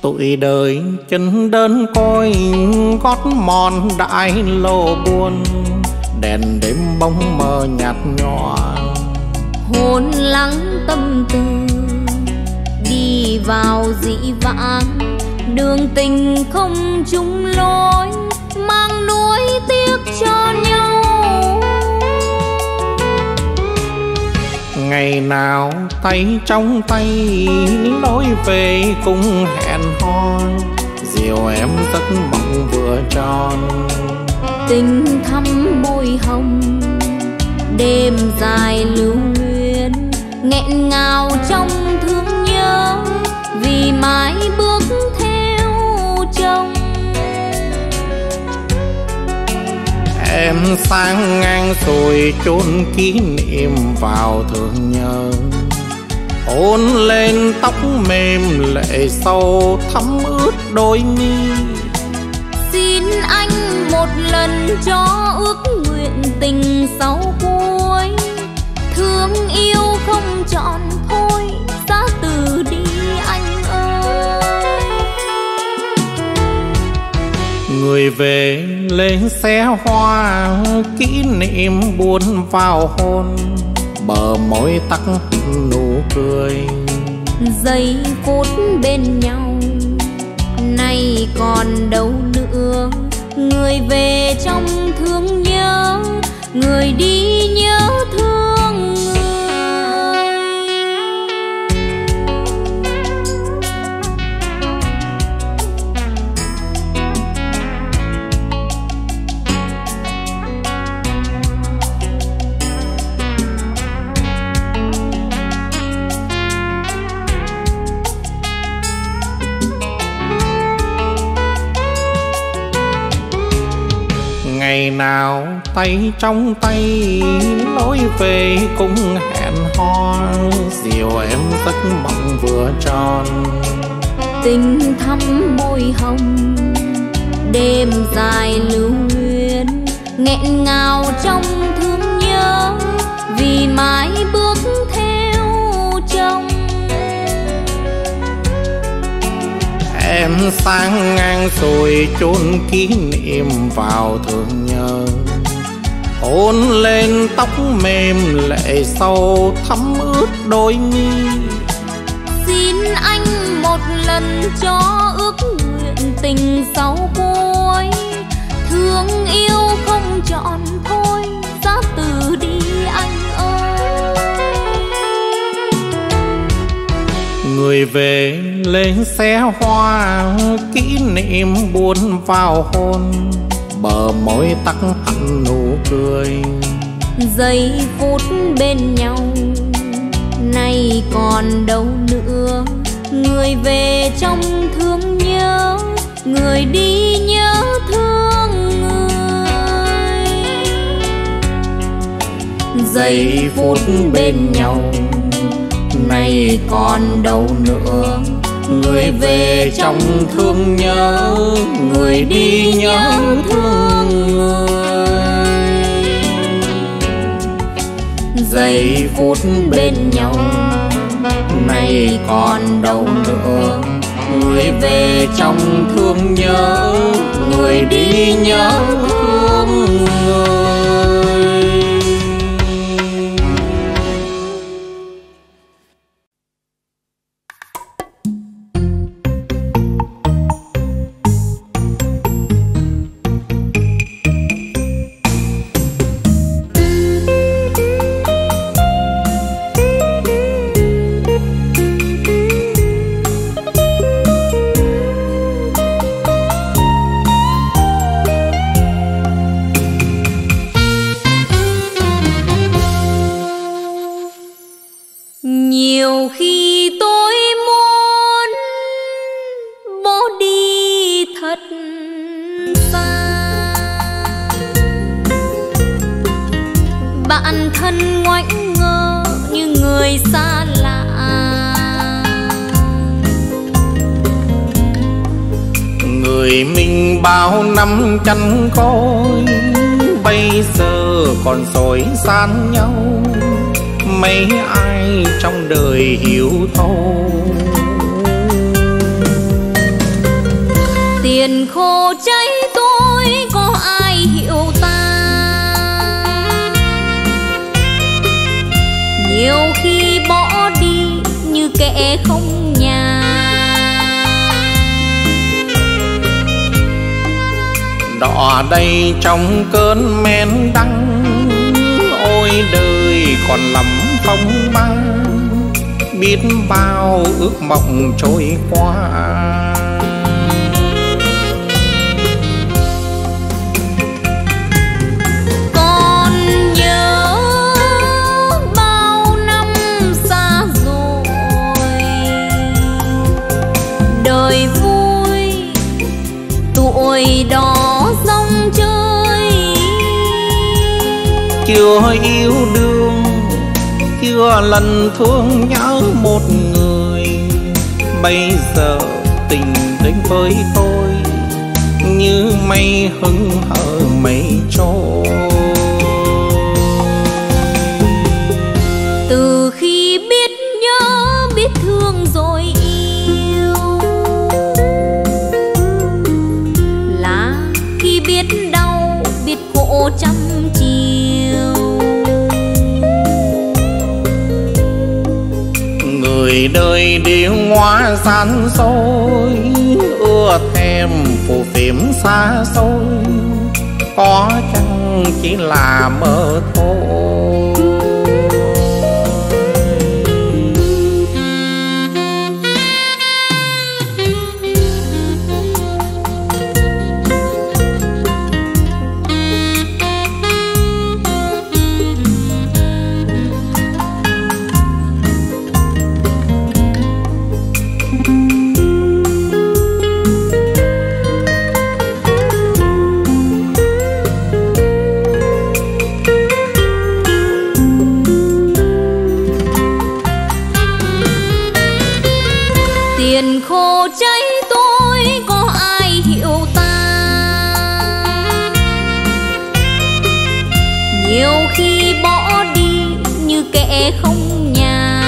Tuổi đời chân đơn côi, gót mòn đại lộ buồn, đèn đêm bóng mờ nhạt nhòa. Hồn lắng tâm tư đi vào dĩ vãng, đường tình không chung lối, mang nuối tiếc cho nhau. Ngày nào tay trong tay lối về cùng hẹn hò, dìu em giấc mộng vừa tròn. Tình thắm môi hồng, đêm dài lưu luyến, nghẹn ngào trong thương nhớ, vì mãi bước theo chồng. Em sang ngang rồi chôn kỷ niệm vào thương nhớ, hôn lên tóc mềm lệ sâu thấm ướt đôi mi. Xin anh một lần cho ước nguyện tình sau cuối, thương yêu không trọn thôi, giá từ đi anh ơi. Người về lên xe hoa, kỷ niệm buồn vào hôn, bờ môi tắt nụ cười. Giây phút bên nhau nay còn đâu nữa, người về trong thương nhớ, người đi nhớ thương người. Ngày nào tay trong tay lối về cùng hẹn hò, dìu em giấc mộng vừa tròn. Tình thắm môi hồng, đêm dài lưu luyến, nghẹn ngào trong thương nhớ, vì mãi bước theo chồng. Em sang ngang rồi chôn kỷ niệm vào thương nhớ, hôn lên tóc mềm lệ sâu thấm ướt đôi mi. Xin anh một lần cho ước nguyện tình sau cuối, thương yêu không trọn thôi, giá từ đi anh ơi. Người về lên xe hoa, kỷ niệm buồn vào hôn, bờ môi tắt hẳn nụ cười. Giây phút bên nhau nay còn đâu nữa, người về trong thương nhớ, người đi nhớ thương người. Giây phút bên nhau nay còn đâu nữa, người về trong thương nhớ, người đi nhớ thương người. Giây phút bên nhau nay còn đâu nữa, người về trong thương nhớ, người đi nhớ thương người. Nhiều khi tôi muốn bỏ đi thật xa, bạn thân ngoảnh ngơ như người xa lạ. Người mình bao năm chăn côi, bây giờ còn dối gian nhau. Mấy ai trong đời hiểu thấu, Tiền khô cháy tôi có ai hiểu ta. Nhiều khi bỏ đi như kẻ không nhà. Đỏ đây trong cơn men đắng, ôi đời còn lắm phong ba. Biết bao ước mộng trôi qua. Còn nhớ bao năm xa rồi, đời vui tuổi đó rong chơi. Chưa yêu đương, chưa lần thương nhớ một người. Bây giờ tình đến với tôi như mây hững hờ mây trôi. Từ khi biết nhớ biết thương rồi yêu, là khi biết đau biết khổ trăm chiều. Người đời điêu ngoa gian dối, ưa thèm phù phiếm xa xôi. Có chăng chỉ là mơ thôi. Tiền khô cháy tôi có ai hiểu ta. Nhiều khi bỏ đi như kẻ không nhà.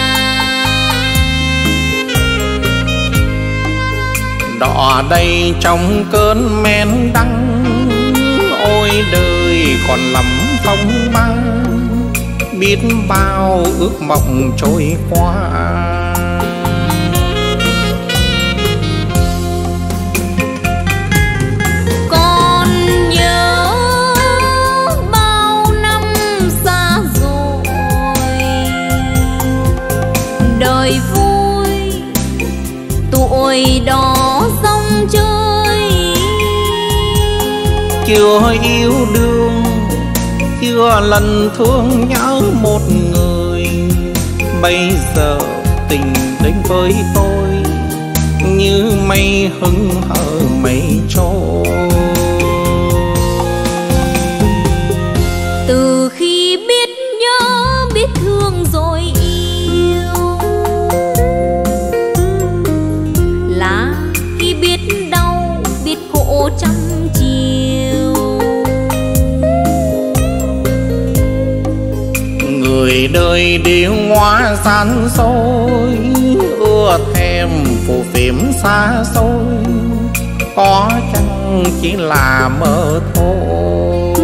Đỏ đây trong cơn men đắng, ôi đời còn lắm phong ba. Biết bao ước mộng trôi qua. Đời vui tuổi đó rong chơi. Chưa yêu đương, chưa lần thương nhớ một người. Bây giờ tình đến với tôi như mây hững hờ mây trôi. Từ khi biết nhớ biết thương rồi yêu, là khi biết đau biết khổ trăm chiều. Người đời điêu ngoa gian dối, ưa thèm phù phiếm xa xôi. Có chăng chỉ là mơ thôi.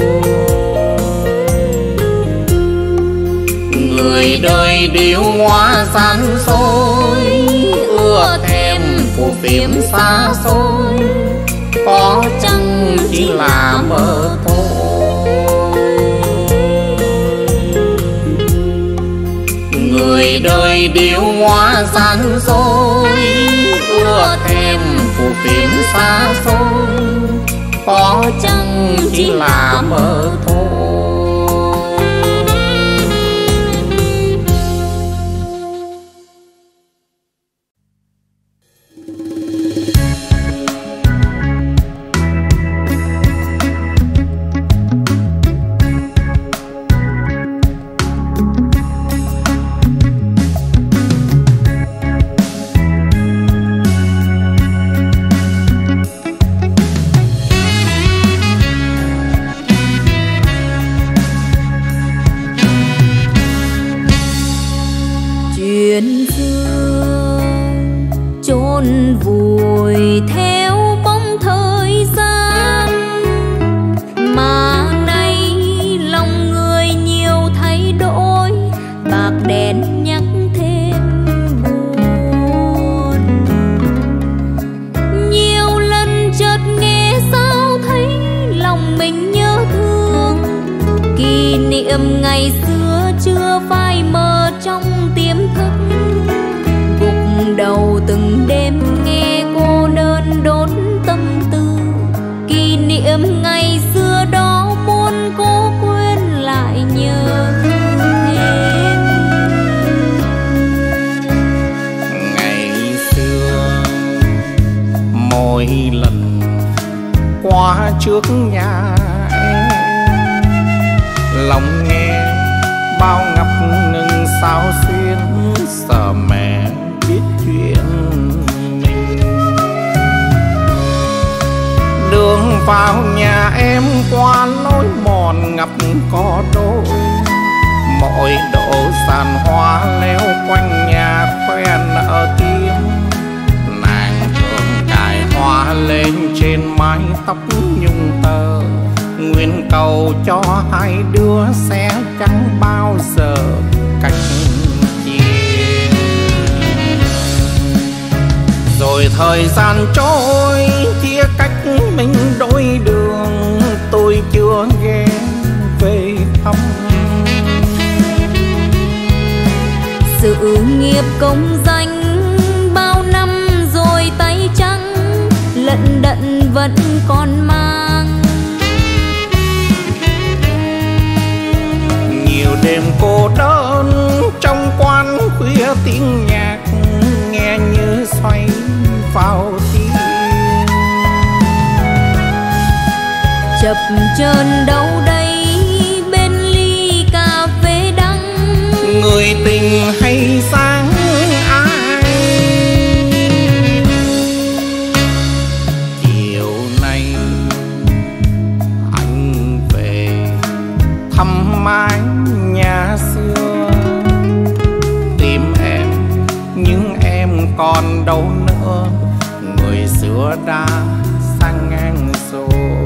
Người đời điêu ngoa gian dối, ưa thèm phù phiếm xa xôi. Có chăng chỉ là mơ thôi. Người đời điêu ngoa gian dối, ưa thèm phù phiếm xa xôi. Có chăng chỉ là mơ thôi. Chuyện xưa chôn vùi theo bóng niệm ngày xưa chưa phai mờ trong tiềm thức. Gục đầu từng đêm nghe cô đơn đốt tâm tư, kỷ niệm ngày xưa đó muốn cô quên lại nhớ em. Ngày xưa mỗi lần qua trước nhà em, lòng nghe bao ngập ngừng sao xuyên, sợ mẹ biết chuyện mình. Đường vào nhà em qua lối mòn ngập có đôi, mỗi độ sàn hoa leo quanh nhà khoe nở tiếng. Nàng thường cài hoa lên trên mái tóc nhung tơ, nguyện cầu cho hai đứa sẽ chẳng bao giờ cách chia. Rồi thời gian trôi chia cách mình đôi đường, tôi chưa ghé về thăm. Sự nghiệp công danh bao năm rồi tay trắng, lận đận vẫn còn mang. Nhiều đêm cô đơn trong quán khuya tiếng nhạc nghe như xoay vào tim. Chập chờn đâu đây bên ly cà phê đắng, người tình hay sáng ai. Chiều nay anh về thăm mái nhà xưa, tìm em nhưng em còn đâu nữa, người xưa đã sang ngang rồi.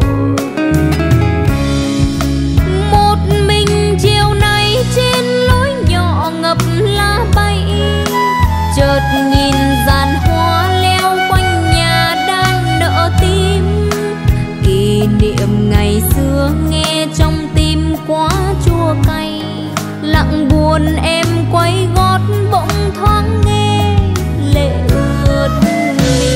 một mình chiều nay trên lối nhỏ ngập lá bay, chợt nhìn dàn hoa leo quanh nhà đang nở tim. Kỷ niệm ngày xưa nghe trong tim quá chua cay, lặng buồn em quay gót bỗng thoáng nghe lệ ướt mi.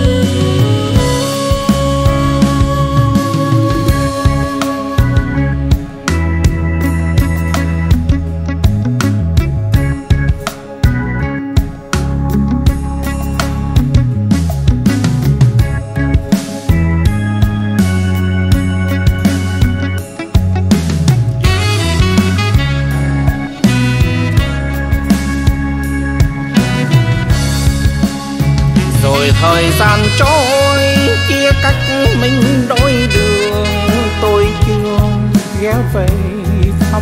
Thời gian trôi chia cách mình đôi đường, tôi chưa ghé về thăm.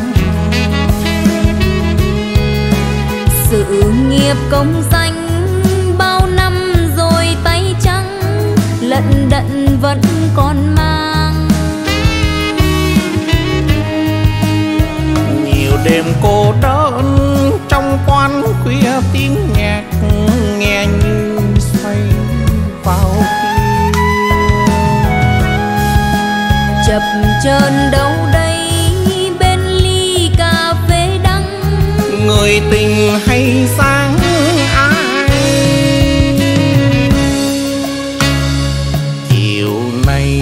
Sự nghiệp công danh bao năm rồi tay trắng, lận đận vẫn còn mang. Nhiều đêm cô đơn trong quán khuya tiếng nhạc nghe như xoay vào tim. Chập chờn đâu đây bên ly cà phê đắng, người tình hay sáng ai. Chiều nay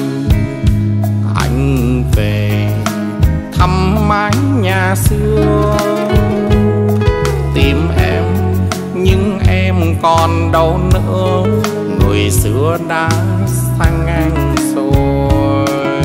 anh về thăm mái nhà xưa, tìm em nhưng em còn đâu nữa, người xưa đã sang ngang rồi.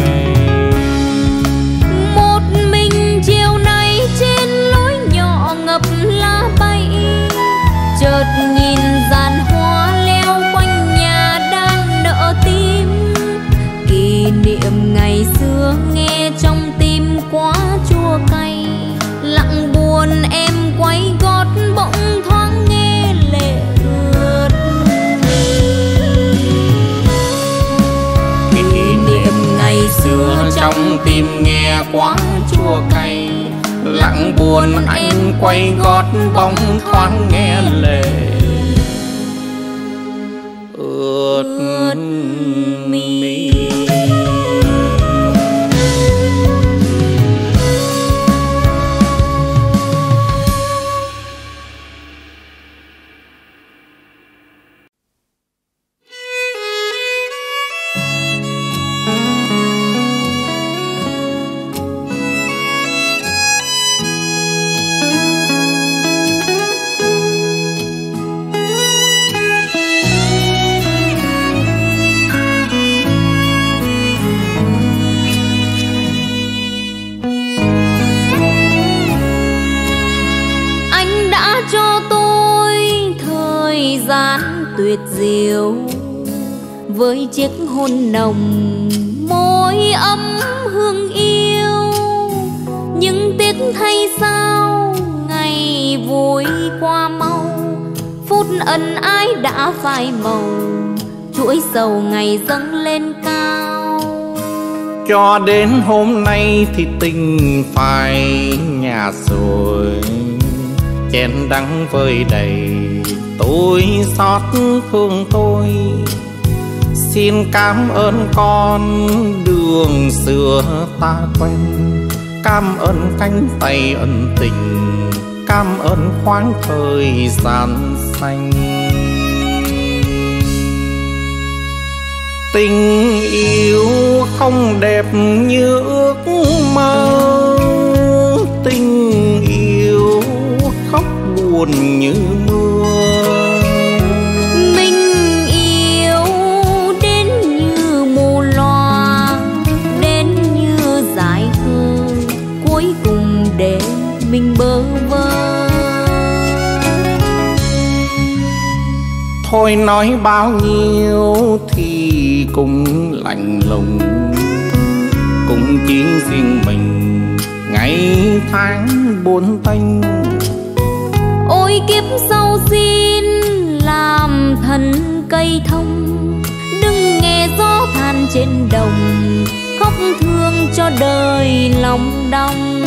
một mình chiều nay trên lối nhỏ ngập lá bay, chợt nhìn dàn hoa leo quanh nhà đang nở tim. Kỷ niệm ngày xưa nghe trong tim quá chua cay, lặng buồn em quay gót bỗng thoáng nghe lệ ướt mi. Kỷ niệm ngày xưa trong tim nghe quá chua cay, lặng buồn anh quay gót bóng thoáng nghe lệ ướt mi. gian tuyệt diệu, với chiếc hôn nồng môi ấm hương yêu. Nhưng tiếc thay sao ngày vui qua mau, phút ân ái đã phai màu, chuỗi sầu ngày dâng lên cao. Cho đến hôm nay thì tình phải nhạt rồi, chén đắng vơi đầy tôi xót thương tôi. Xin cảm ơn con đường xưa ta quen, cảm ơn cánh tay ân tình, cảm ơn khoáng thời gian xanh. Tình yêu không đẹp như ước mơ, tình yêu khóc buồn như mưa. Mình yêu đến như mù loa, đến như dải khờ, cuối cùng để mình bơ vơ. Thôi nói bao nhiêu thì cũng lạnh lùng, cũng chỉ riêng mình ngày tháng buồn tênh. Ôi kiếp sau xin làm thần cây thông, đừng nghe gió than trên đồng, khóc thương cho đời lòng đong.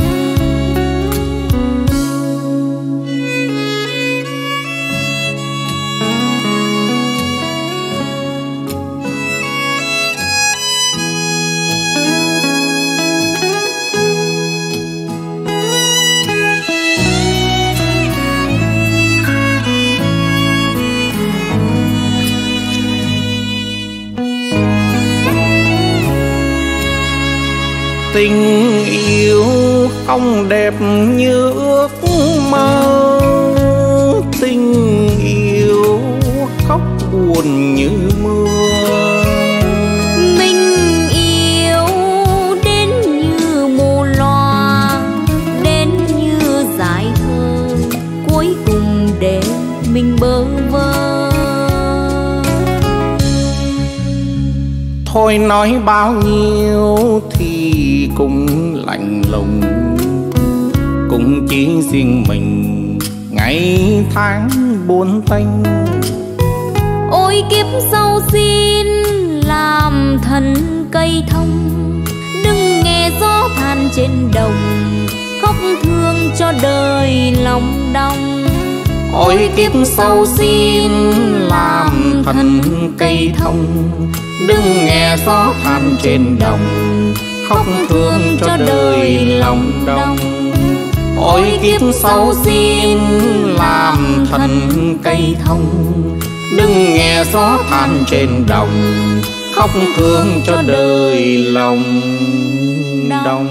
Tình yêu không đẹp như ước mơ, tình yêu khóc buồn như mưa. Mình yêu đến như mù loa, đến như dải khờ, cuối cùng để mình bơ vơ. Thôi nói bao nhiêu thì cũng lạnh lùng, cũng chỉ riêng mình ngày tháng buồn tênh. Ôi kiếp sau xin làm thần cây thông, đừng nghe gió than trên đồng, khóc thương cho đời lòng đong. Ôi kiếp sau xin làm thần cây thông, đừng nghe gió than trên đồng, khóc thương cho đời lòng đong. Ôi kiếp sau xin làm thần cây thông, đừng nghe gió than trên đồng, khóc thương cho đời lòng đong.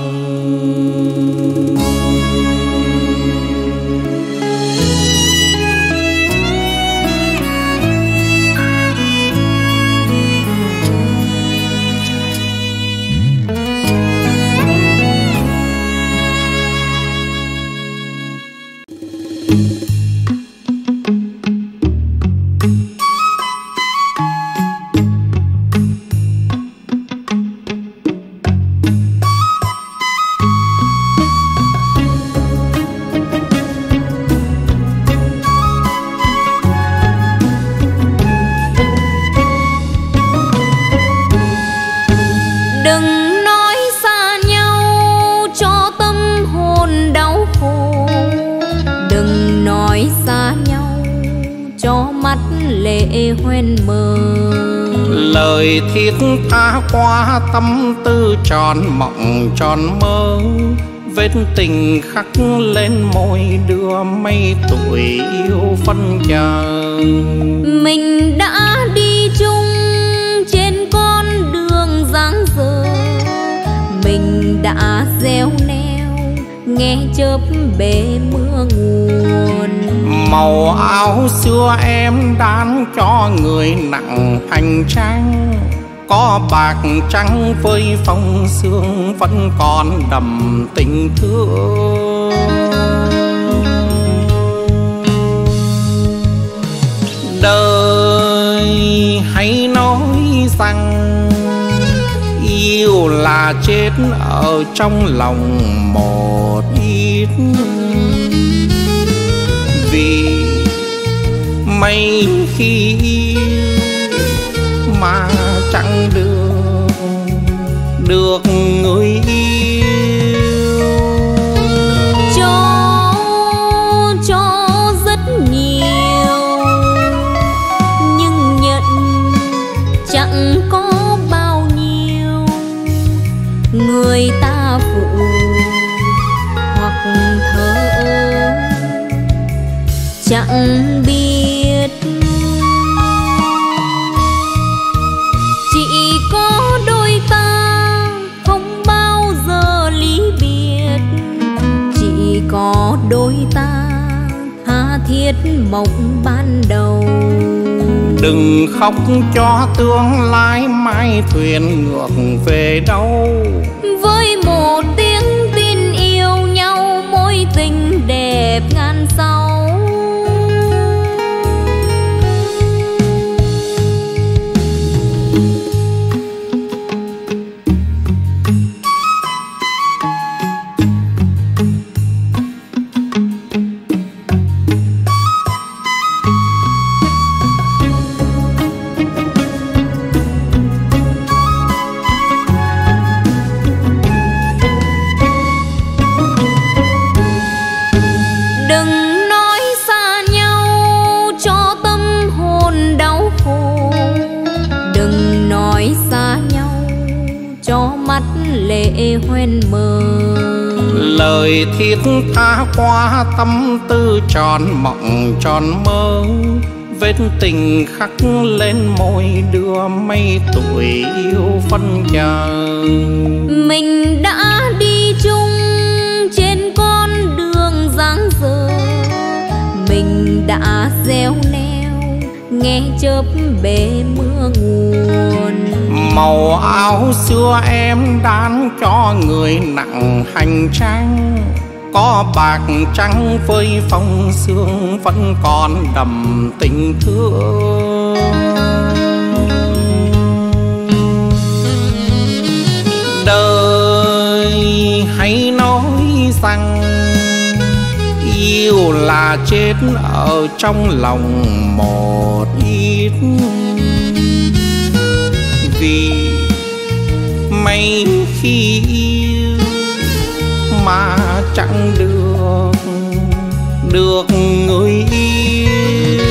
hoen mờ. Lời thiết tha qua tâm tư tròn mộng tròn mơ, vết tình khắc lên môi đưa mây tuổi yêu phân chờ. Mình đã đi chung trên con đường dáng dở, mình đã gieo neo nghe chớp bể mưa nguồn. Màu áo xưa em đan cho người nặng hành trang, có bạc trắng với phong sương vẫn còn đậm tình thương. Đời hãy nói rằng yêu là chết ở trong lòng một ít. Vì mấy khi yêu mà chẳng được người yêu. Cho rất nhiều nhưng nhận chẳng có bao nhiêu. Người ta phụ hoặc thờ ơ chẳng biết. Chỉ có đôi ta không bao giờ ly biệt. Chỉ có đôi ta tha thiết mộng ban đầu. Đừng khóc cho tương lai mai thuyền ngược về đâu. Với một tiếng tin yêu nhau mối tình đẹp ngàn sau. Lệ hoen mờ lời thiết tha qua tâm tư tròn mộng tròn mơ. Vết tình khắc lên môi đưa mây tuổi yêu phân chờ. Mình đã đi chung trên con đường dáng dở. Mình đã gieo neo nghe chớp bể mưa nguồn. Màu áo xưa em đan cho người nặng hành trang. Có bạc trắng với phong sương vẫn còn đậm tình thương. Đời hãy nói rằng yêu là chết ở trong lòng một ít. Vì mấy khi yêu mà chẳng được người yêu.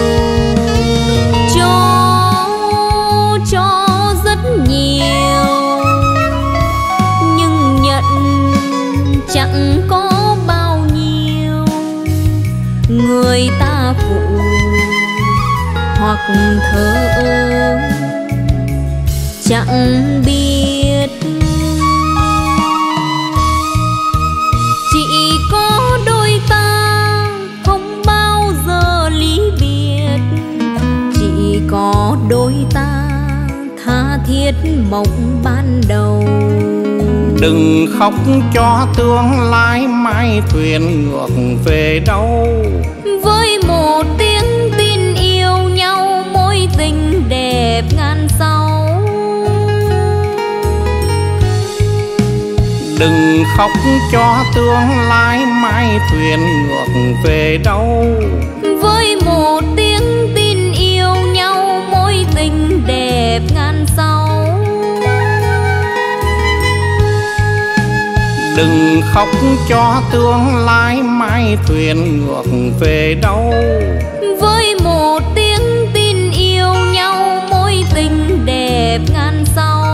Cho rất nhiều nhưng nhận chẳng có bao nhiêu. Người ta phụ hoặc thờ ơ chẳng biết. Chỉ có đôi ta không bao giờ ly biệt. Chỉ có đôi ta tha thiết mộng ban đầu. Đừng khóc cho tương lai mai thuyền ngược về đâu. Với một tiếng tin yêu nhau mối tình đẹp ngàn sau. Đừng khóc cho tương lai mai thuyền ngược về đâu. Với một tiếng tin yêu nhau mối tình đẹp ngàn sau. Đừng khóc cho tương lai mai thuyền ngược về đâu. Với một tiếng tin yêu nhau mối tình đẹp ngàn sau.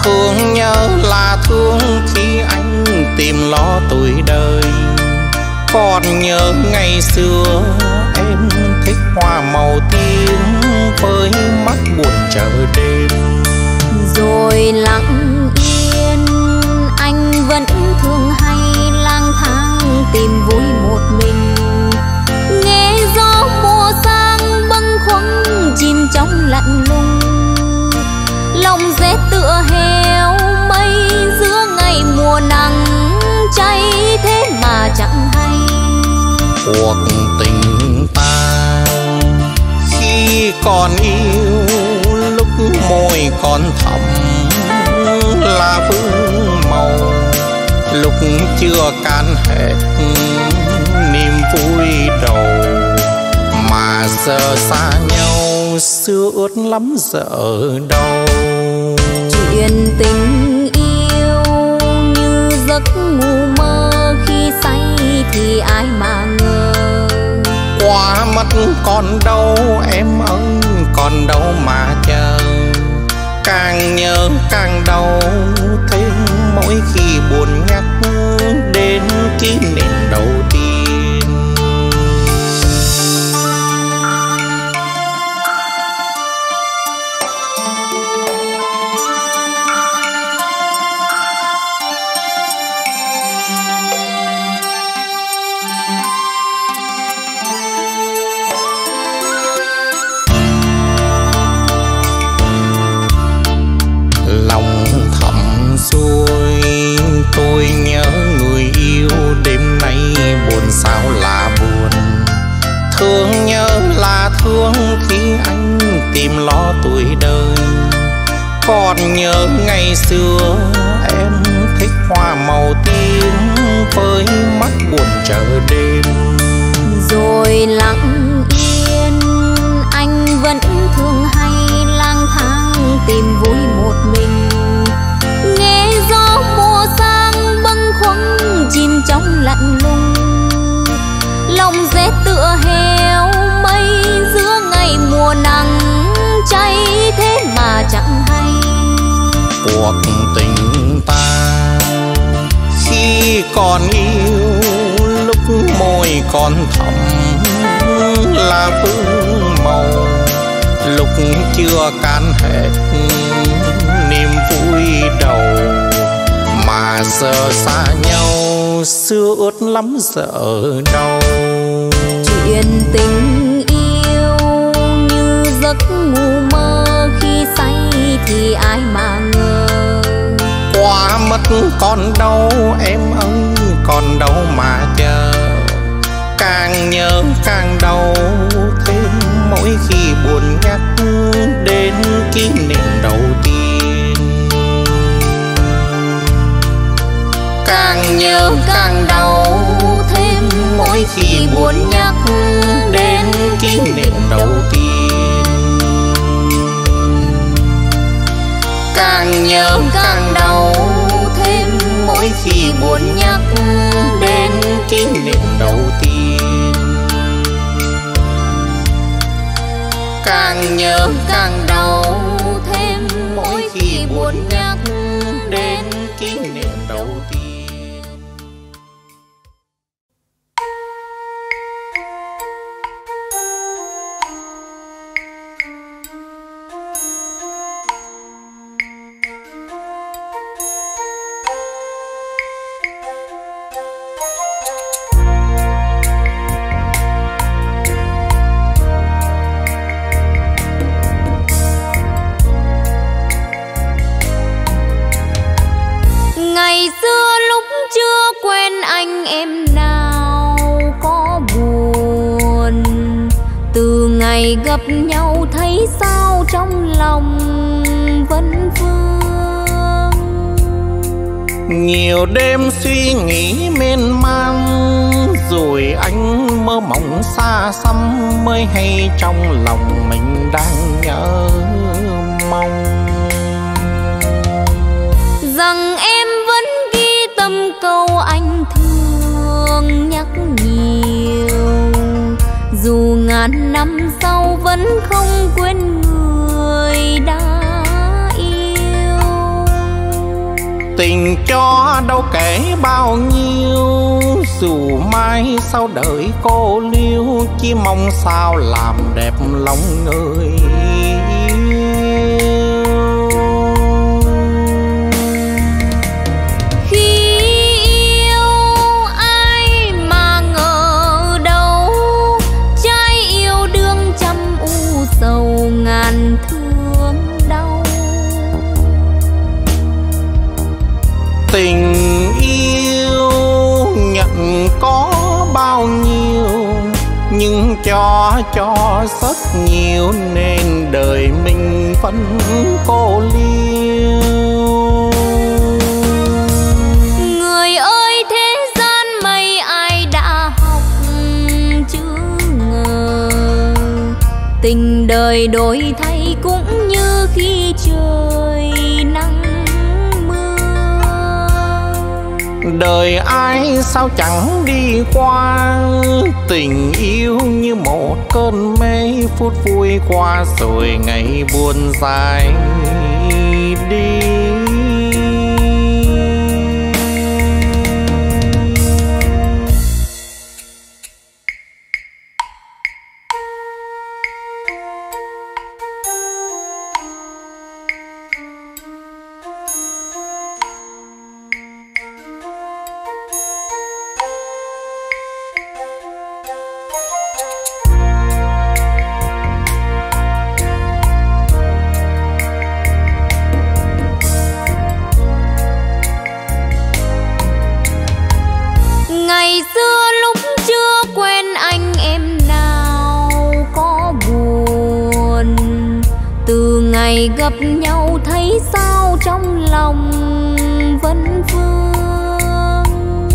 Thương nhớ là thương khi anh tìm lo tuổi đời. Còn nhớ ngày xưa em thích hoa màu tím với mắt buồn chờ đêm. Rồi lặng yên anh vẫn thường hay lang thang tìm vui một mình, nghe gió mùa sang bâng khuâng chìm trong lạnh lùng. Lòng rét tựa heo mây giữa ngày mùa nắng cháy thế mà chẳng hay. Cuộc tình ta khi còn yêu, lúc môi còn thầm là vương màu, lúc chưa can hết niềm vui đầu. Mà giờ xa nhau xưa ướt lắm giờ đâu. Chuyện tình yêu như giấc ngủ mơ, khi say thì ai mà ngờ. Qua mất còn đâu em ơi, còn đâu mà chờ. Càng nhớ càng đau thêm mỗi khi buồn nhắc đến kỷ niệm đầu tiên. Tôi nhớ người yêu đêm nay buồn sao là buồn. Thương nhớ là thương khi anh tìm lo tuổi đời. Còn nhớ ngày xưa em thích hoa màu tím với mắt buồn chờ đêm. Rồi lặng yên anh vẫn thường hay lang thang tìm vui một mình, nghe gió mùa sang bâng khuâng chìm trong lạnh lùng. Lòng rét tựa heo mây giữa ngày mùa nắng cháy thế mà chẳng hay. Cuộc tình ta khi còn yêu, lúc môi còn thầm là vương màu, lúc chưa can hết niềm vui đầu. Mà giờ xa nhau xưa ướt lắm giờ đâu. Chuyện tình yêu như giấc ngủ mơ, khi say thì ai mà ngờ. Qua mất còn đâu em ơi, còn đâu mà chờ. Càng nhớ càng đau thêm mỗi khi buồn nhắc đến kỷ niệm đầu tiên. Càng nhớ càng đau thêm mỗi khi buồn nhắc đến kỷ niệm đầu tiên. Càng nhớ càng đau thêm mỗi khi buồn nhắc đến kỷ niệm đầu tiên. Càng nhớ càng đau thêm mỗi khi buồn nhắc đến kỷ niệm đầu tiên. Ngày gặp nhau thấy sao trong lòng vẫn vương. Nhiều đêm suy nghĩ mên man, rồi anh mơ mộng xa xăm, mới hay trong lòng mình đang nhớ mong rằng em vẫn ghi tâm câu anh thương nhắc nhiều. Dù ngàn năm sau vẫn không quên người đã yêu. Tình cho đâu kể bao nhiêu, dù mai sau đời cô liêu, chỉ mong sao làm đẹp lòng người yêu. Khi yêu ai mà ngờ đâu, trái yêu đương trăm u sầu ngàn thương đau. Tình yêu nhận có bao nhiêu, nhưng cho rất nhiều, nên đời mình phân cô liêu. Người ơi thế gian mấy ai đã học chứ ngờ, tình đời đổi thay cũng như khi trời nắng. Đời ai sao chẳng đi qua, tình yêu như một cơn mê, phút vui qua rồi ngày buồn dài đi. Ngày xưa lúc chưa quen anh em nào có buồn, từ ngày gặp nhau thấy sao trong lòng vẫn vương.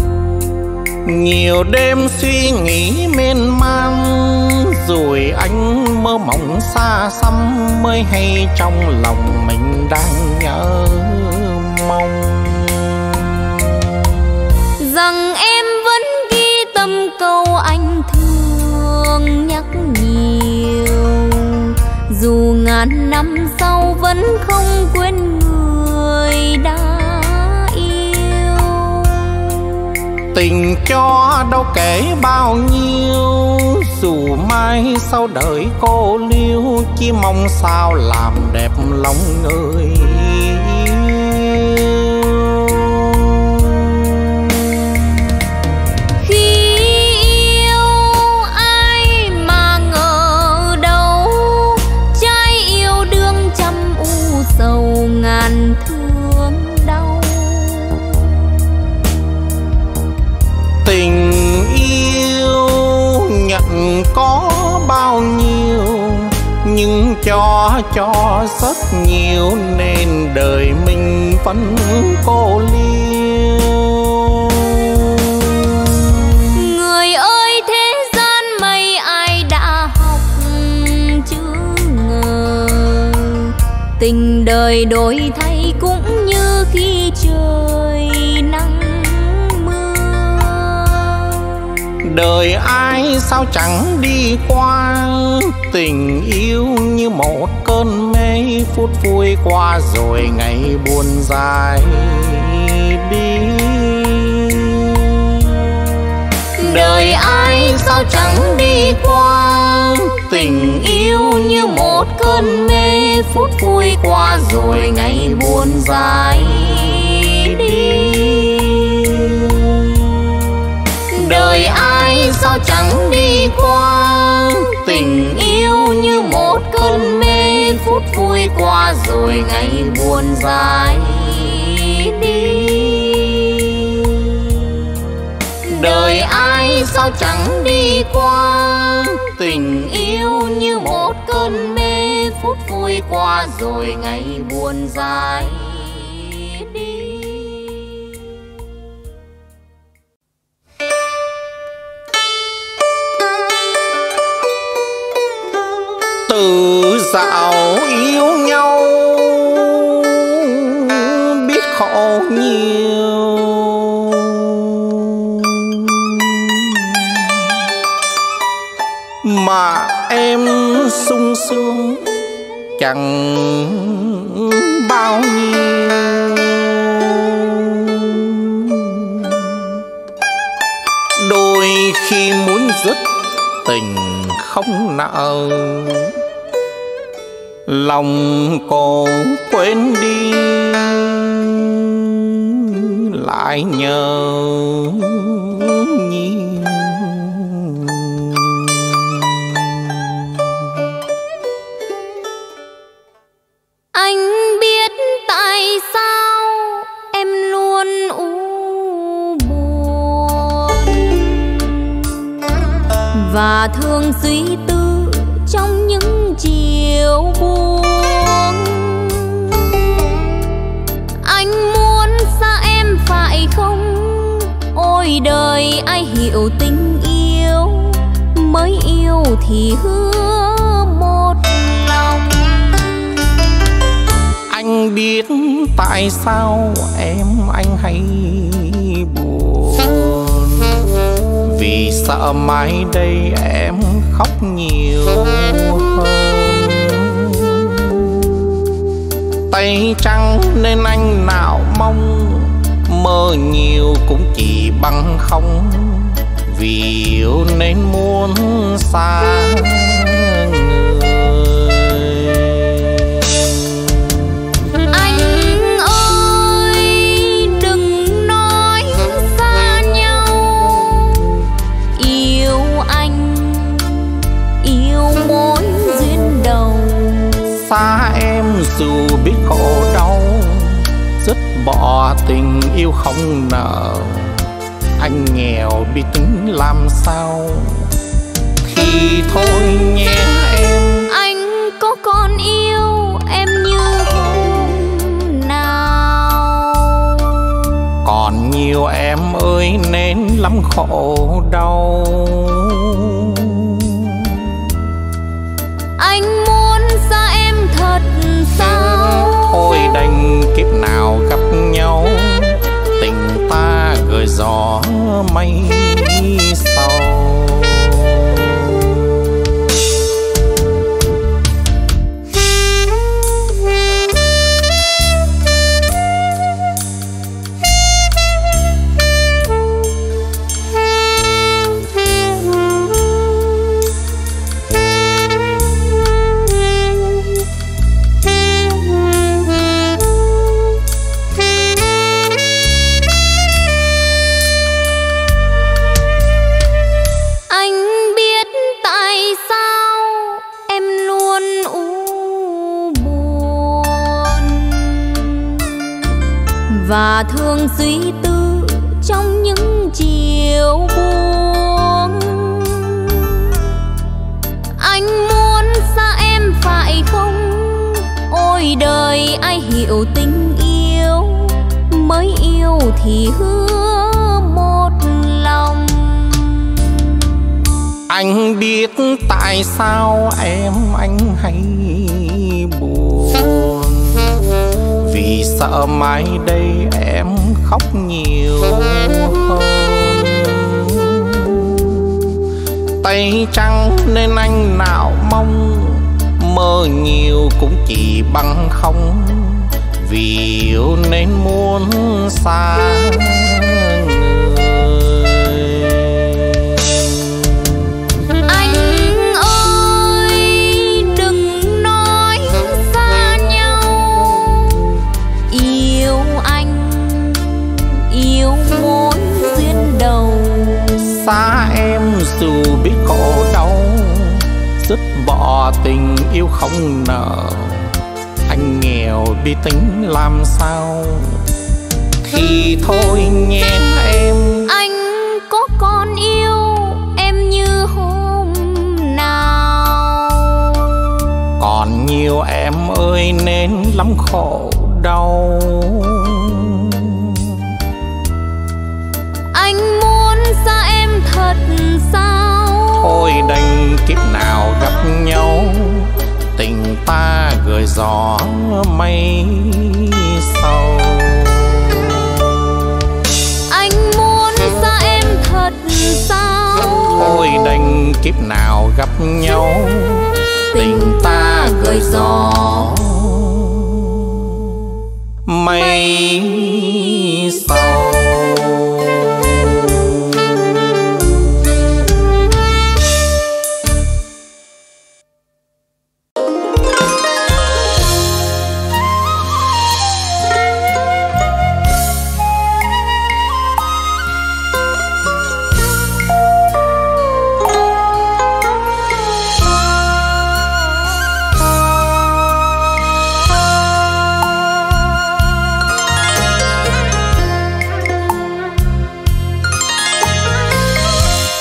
Nhiều đêm suy nghĩ miên man, rồi anh mơ mộng xa xăm, mới hay trong lòng mình đang nhớ mong rằng em vẫn ghi tâm câu anh thương nhắc nhiều, dù ngàn năm sau vẫn không quên người đã yêu. Tình cho đâu kể bao nhiêu, dù mai sau đời cô liêu, chỉ mong sao làm đẹp lòng người yêu. Khi yêu ai mà ngờ đâu, trái yêu đương trăm u sầu ngàn thương đau. Tình yêu nhận có bao nhiêu, nhưng cho rất nhiều, nên đời mình vẫn cô liêu. Người ơi thế gian mấy ai đã học chứ ngờ, tình đời đổi thay cũng như khi trời nắng mưa. Đời ai sao chẳng đi qua, tình yêu như một cơn mê, phút vui qua rồi ngày buồn dài đi. Đời ai sao chẳng đi qua, tình yêu như một cơn mê, phút vui qua rồi ngày buồn dài đi. Đời ai sao chẳng đi qua, tình yêu như một cơn mê, phút vui qua rồi ngày buồn dài đi. Đời ai sao chẳng đi qua, tình yêu như một cơn mê, phút vui qua rồi ngày buồn dài đi. Từ dạo yêu nhau biết khổ nhiều, mà em sung sướng chẳng bao nhiêu. tình không nợ, lòng cô quên đi lại nhớ nhiều. Anh biết tại sao em luôn u buồn và thường suy tư trong những chiều buồn. Anh muốn xa em phải không? Ôi đời ai hiểu tình yêu, mới yêu thì hứa một lòng. Anh biết tại sao anh hay buồn, vì sợ mai đây em khóc nhiều hơn. Tay trắng nên anh nào mong, mơ nhiều cũng chỉ bằng không, vì yêu nên muốn xa người. Anh ơi đừng nói xa nhau, yêu anh yêu mối duyên đầu. Xa em dù biết khổ đau, dứt bỏ tình yêu không nợ. Anh nghèo biết tính làm sao, thì thôi nhé em. Anh có còn yêu em như hôm nào? Còn nhiều em ơi nên lắm khổ đau. Anh muốn xa em thật sao? Thôi đành kiếp nào gặp nhau, tình ta gửi gió mây sau. Và thường suy tư trong những chiều buồn. Anh muốn xa em phải không? Ôi đời ai hiểu tình yêu, mới yêu thì hứa một lòng. Anh biết tại sao anh hay buồn, vì sợ mai đây em khóc nhiều hơn. Tay trắng nên anh nào mong, mơ nhiều cũng chỉ bằng không, vì yêu nên muốn xa người. Anh ơi đừng nói xa nhau, yêu anh yêu mối duyên đầu. Xa em dù biết khổ đau, dứt bỏ tình yêu không nợ. Anh nghèo biết tính làm sao, thì thôi nhé em. Anh có còn yêu em như hôm nào? Còn nhiều em ơi nên lắm khổ đau. Anh muốn xa em thật sao? Thôi đành kiếp nào gặp nhau, tình ta gửi gió mây sau. Anh muốn xa em thật sao? Thôi đành kiếp nào gặp nhau, tình ta gửi gió mây sau.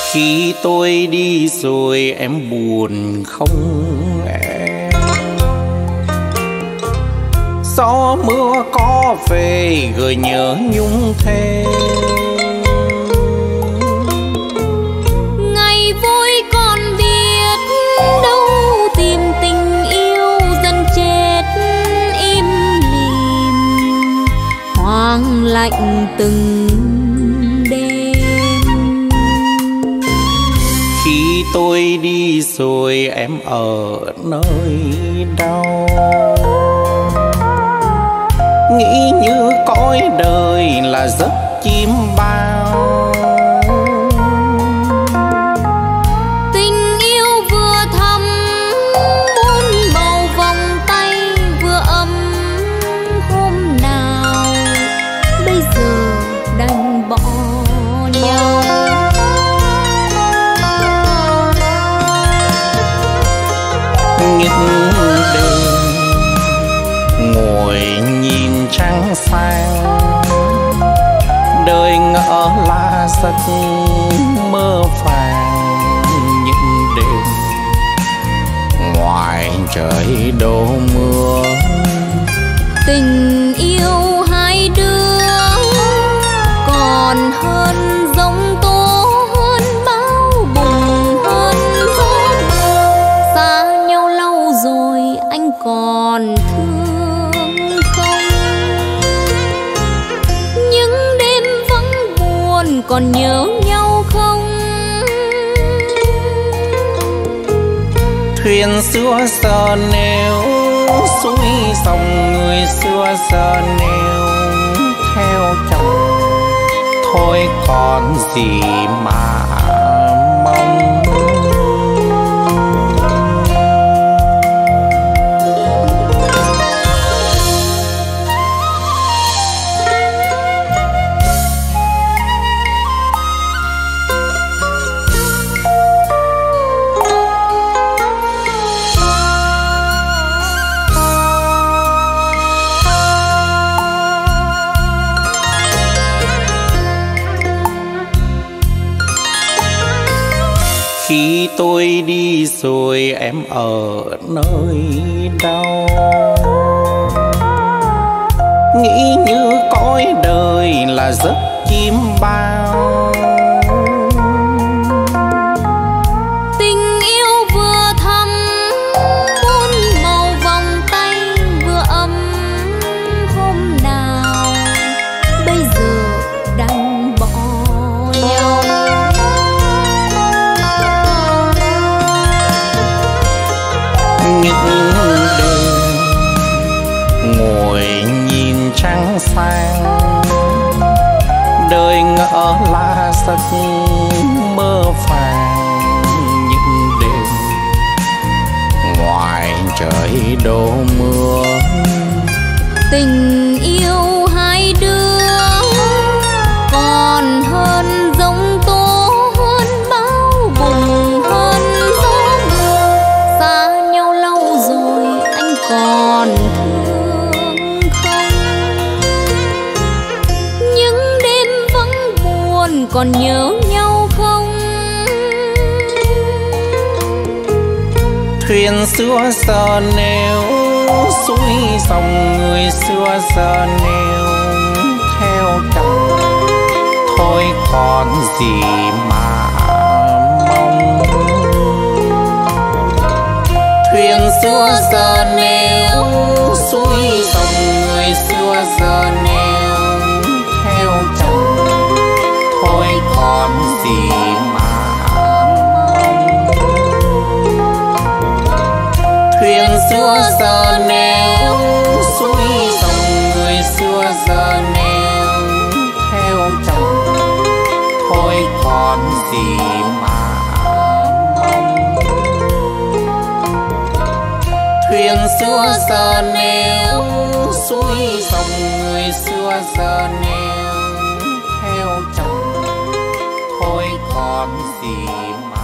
Khi tôi đi rồi em buồn không em? Gió mưa có về gợi nhớ nhung thêm. Ngày vui còn biết đâu tìm tình yêu dần chết im lìm, hoang lạnh từng đêm. Khi tôi đi rồi em ở nơi đâu? Nghĩ như cõi đời là giấc chim bao. Tình yêu vừa thắm muôn bầu vòng tay vừa ấm hôm nào, bây giờ đành bỏ nhau. Những đêm ngồi nhìn trăng sáng, đời ngỡ là giấc mơ vàng. Những đêm ngoài trời đổ mưa, tình yêu hai đứa còn hơn giông tố, hơn bão bùng, hơn gió mưa. Xa nhau lâu rồi anh còn thương không? Những đêm vắng buồn còn nhớ nhau không? thuyền xưa giờ neo suối dòng, người xưa giờ neo theo chồng. Thôi còn gì mà mong. Khi tôi đi rồi em ở nơi đâu? Nghĩ như cõi đời là giấc chim bao. Tình yêu vừa thắm muôn màu vòng tay vừa ấm hôm nào, bây giờ đành bỏ nhau. Những đêm ngồi nhìn trăng sáng, đời ngỡ là giấc mơ vàng. Những đêm ngoài trời đổ mưa, tình yêu hai đứa còn hơn giông tố, hơn bão bùng, hơn gió mưa. Xa nhau lâu rồi anh còn thương không? Những đêm vắng buồn còn nhớ nhau không? thuyền xưa giờ neo suối dòng, người xưa giờ neo theo chồng. Thôi còn gì mà mong. Thuyền xưa giờ neo suối dòng, người xưa giờ neo theo chồng. Thôi còn gì mà mong. Thuyền xưa giờ neo suối dòng, người xưa giờ neo theo chồng. Thôi còn gì mà mong. Thuyền xưa giờ neo suối dòng, người xưa giờ neo theo chồng. Thôi còn gì mà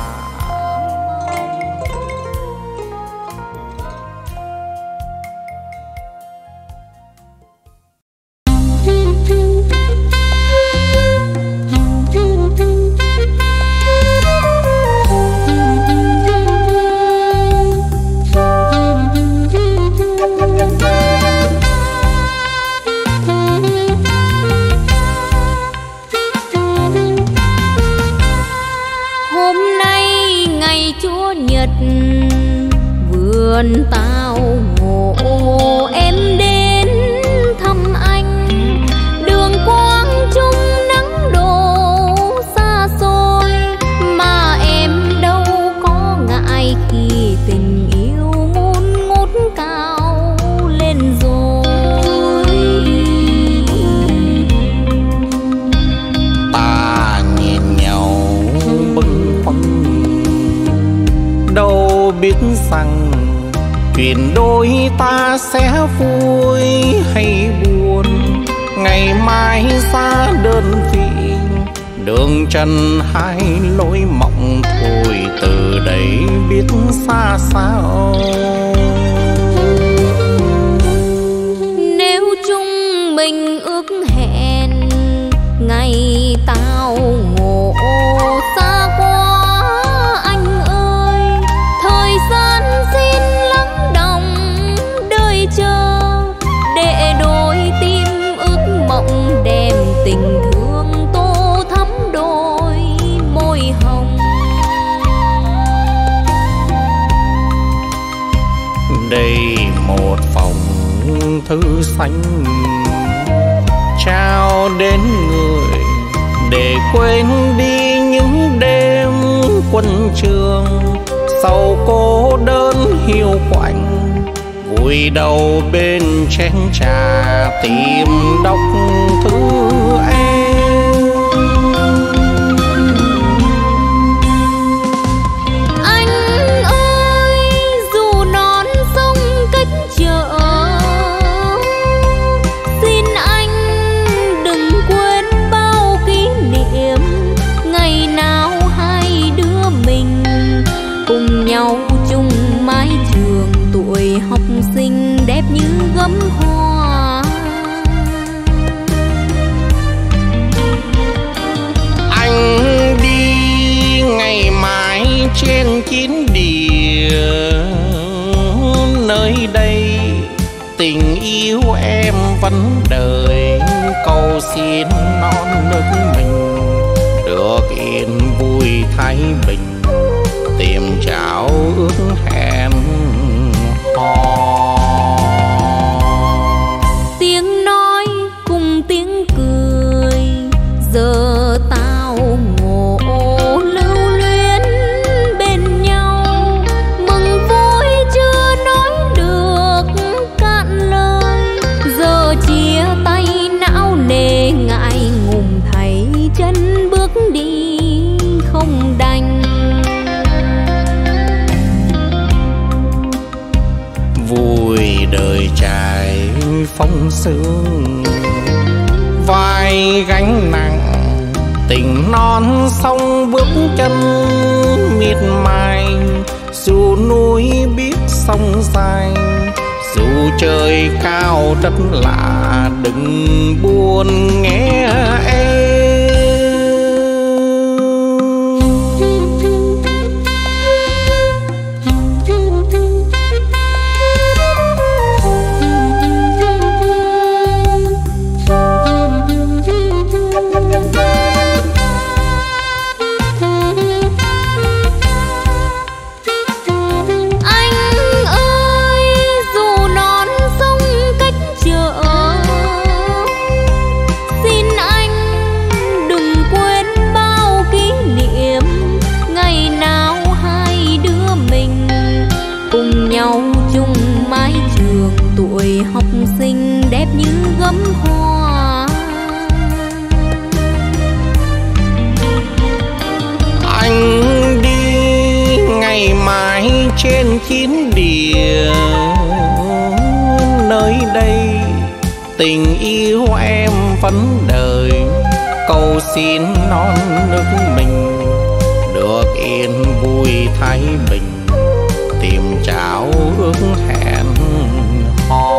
Hãy subscribe vườn tao ngộ em đến thăm anh, đường quang trung nắng đổ xa xôi, mà em đâu có ngại khi tình yêu ngôn ngút cao lên rồi. Ta nhìn nhau bâng khuâng, đâu biết rằng chuyện đôi ta sẽ vui hay buồn, ngày mai xa đơn vị đường trần hai lối mộng thôi, từ đây biết xa sao. Nếu chúng mình ước hẹn ngày tao ngộ xa quá anh ơi, thời gian xin lắng đọng đời chờ, để đôi tim ước mộng đem tình thương tô thắm đôi môi hồng. Đây một phòng thư xanh trao đến người, để quên đi những đêm quân trường, sầu cô đơn hiu quạnh, vùi đầu bên chén trà tìm đọc thư em. Anh ơi, dù non sông cách chợ, xin anh đừng quên bao kỷ niệm, ngày nào hai đứa mình cùng nhau chung mái trường, tuổi học sinh đẹp như gấm hoa. Anh đi ngày mai trên chín địa, nơi đây tình yêu em vẫn đợi, cầu xin non nước mình được yên vui thái bình, tìm trao ước hẹn hò. Tiếng nói cùng tiếng cười, giờ tao ngộ lưu luyến bên nhau, mừng vui chưa nói được cạn lời, giờ chia tay não nề ngại ngùng thấy chân bước đi không đành. Vui đời trải phong sương, vai gánh nặng tình non sông bước chân miệt mài, dù núi biết sông dài, dù trời cao đất lạ, đừng buồn nghe em. Tuổi học sinh đẹp như gấm hoa. Anh đi ngày mai trên chín địa, nơi đây tình yêu em vẫn đợi, cầu xin non nước mình được yên vui thái bình, tìm trao ước hẹn hò.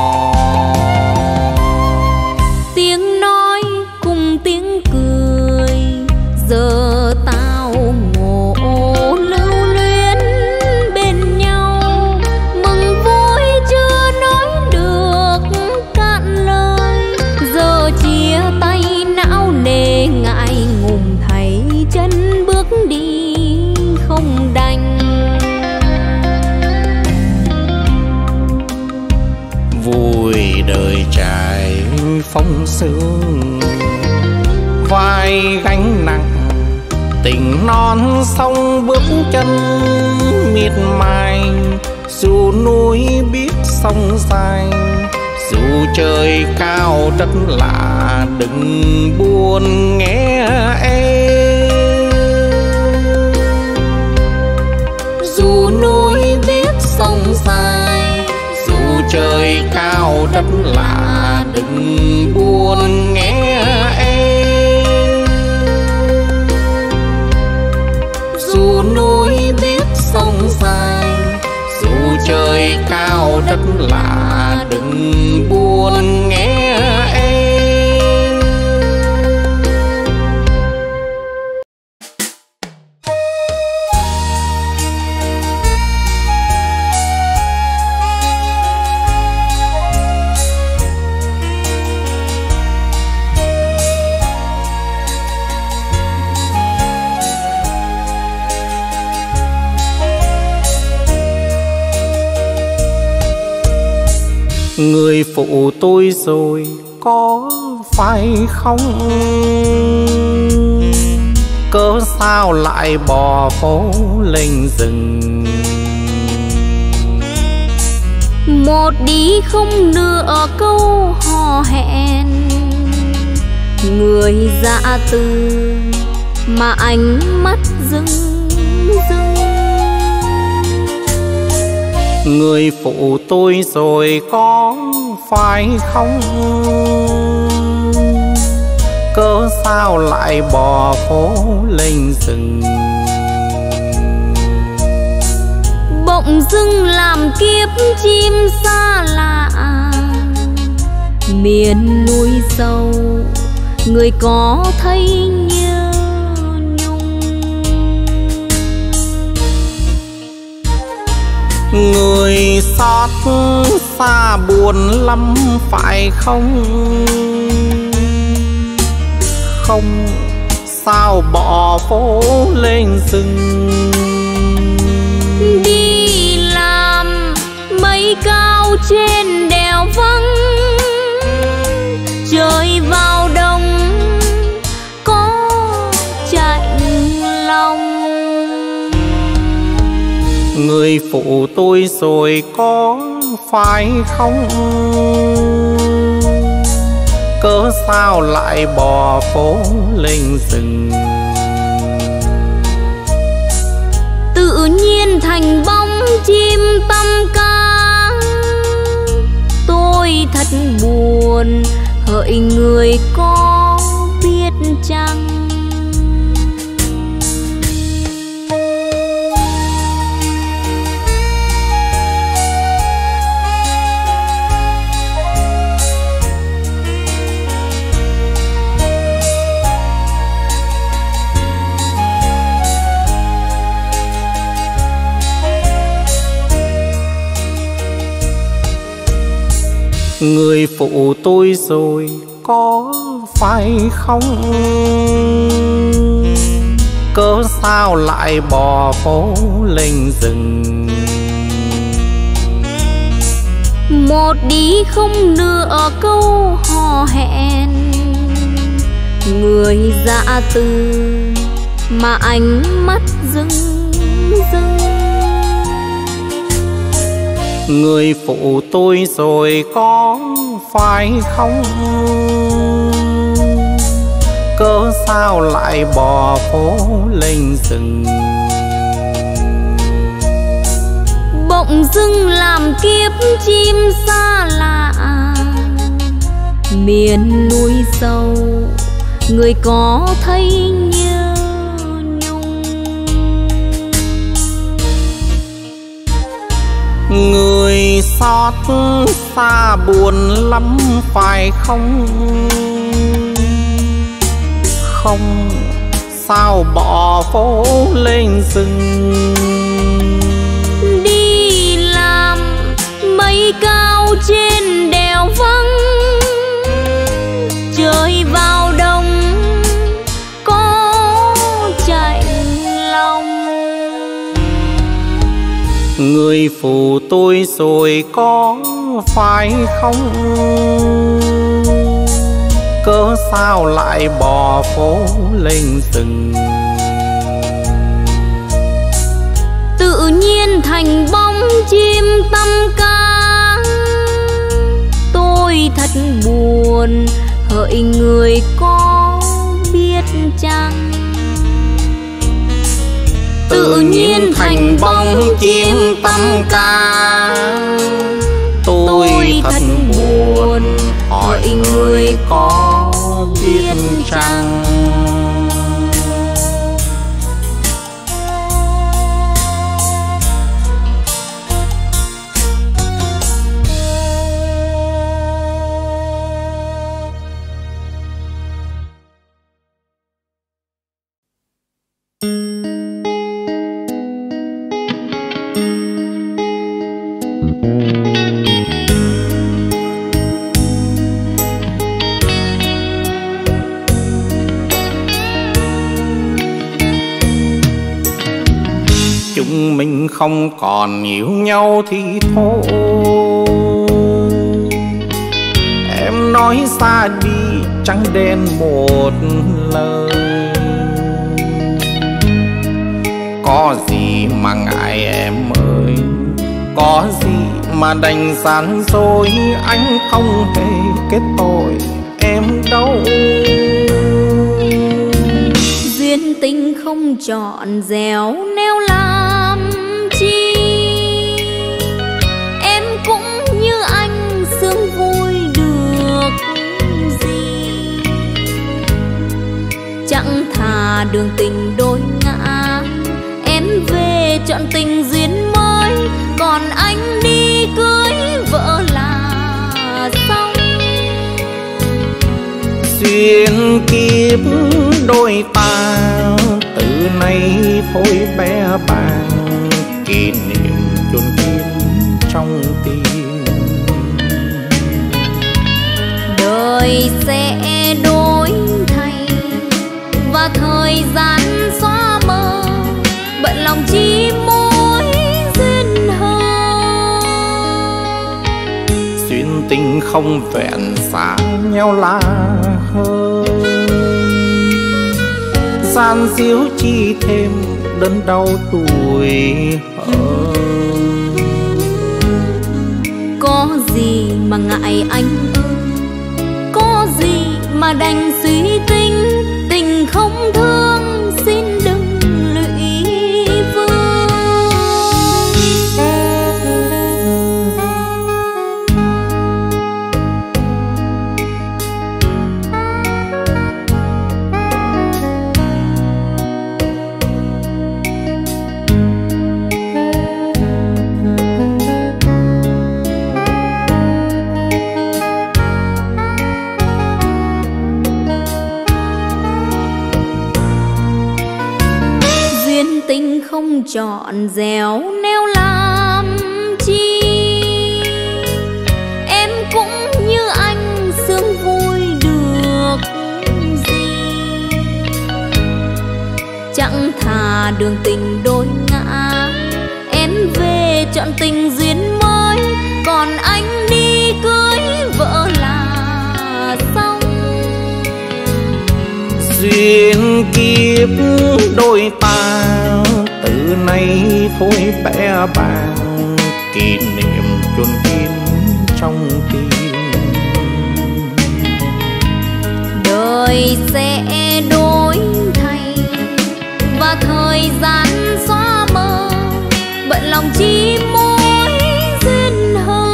Tiếng nói cùng tiếng cười, giờ tao ngộ lưu luyến bên nhau, mừng vui chưa nói được cạn lời, giờ chia tay não nề ngại ngùng thấy chân bước đi không đành. sương, vai gánh nặng tình non sông bước chân miệt mài. Dù núi biết sông dài, dù trời cao đất lạ, đừng buồn nghe em. Dù núi biết sông dài, dù trời cao đất lạ, đừng buồn nghe em. dù núi biết sông dài, dù trời cao đất lạ, đừng buồn nghe em. Người phụ tôi rồi có phải không? Cớ sao lại bỏ phố lên rừng? một đi không nửa câu hò hẹn, người dạ từ mà ánh mắt rưng rưng. Người phụ tôi rồi có phải không? Cớ sao lại bỏ phố lên rừng? Bỗng dưng làm kiếp chim xa lạ, miền núi sâu người có thấy nhớ nhung. Người xót xa buồn lắm phải không? Không sao bỏ phố lên rừng. Đi làm mây cao trên đèo vắng, trời vào đông có chạnh lòng. Người phụ tôi rồi có phải không? Cớ sao lại bỏ phố lên rừng? Tự nhiên thành bóng chim tăm ca, tôi thật buồn hỡi người có biết chăng? Người phụ tôi rồi có phải không? Cớ sao lại bỏ phố lên rừng? Một đi không nửa câu hò hẹn, người dạ từ mà ánh mắt rưng rưng. Người phụ tôi rồi có phải không? Cớ sao lại bỏ phố lên rừng? Bỗng dưng làm kiếp chim xa lạ, miền núi sâu người có thấy nhớ nhung. Người xót xa buồn lắm phải không? Không sao bỏ phố lên rừng. Đi làm mây cao trên đèo vắng, trời vào đông có chạnh lòng. Người phụ tôi rồi có phải không? cớ sao lại bỏ phố lên rừng. Tự nhiên thành bóng chim tăm ca, tôi thật buồn hỡi người có biết chăng. Tự nhiên thành bóng chim tăm ca, tôi thật buồn hỏi người có biết chăng. Chúng mình không còn yêu nhau thì thôi, em nói xa đi trắng đen một lời. Có gì mà ngại em ơi, có gì mà đành gian dối, anh không hề kết tội em đâu. Duyên tình không trọn dẻo neo làm chi, em cũng như anh sướng vui được gì. Chẳng thà đường tình đôi ngã, em về chọn tình duyên mới, còn anh đi cưới vợ là xong. Duyên kiếp đôi ta từ nay thôi bé bàng, kỷ niệm chôn kín trong tim. Đời sẽ đổi thay và thời gian xóa mờ, bận lòng chi mối duyên hờ. Duyên tình không vẹn xa nhau là hơi, gian díu chi thêm đớn đau tuổi hờn. Có gì mà ngại anh ơi, có gì mà đành suy tính, tình không thương xin đừng lụy vương. Tình không trọn dẻo neo làm chi, em cũng như anh sướng vui được gì. Chẳng thà đường tình đôi ngã, em về chọn tình duyên mới, còn anh đi cưới vợ là xong. Duyên kiếp đôi ta từ nay thôi bé bàng, kỷ niệm chôn kín trong tim. Đời sẽ đổi thay và thời gian xóa mờ, bận lòng chi mối duyên hờ.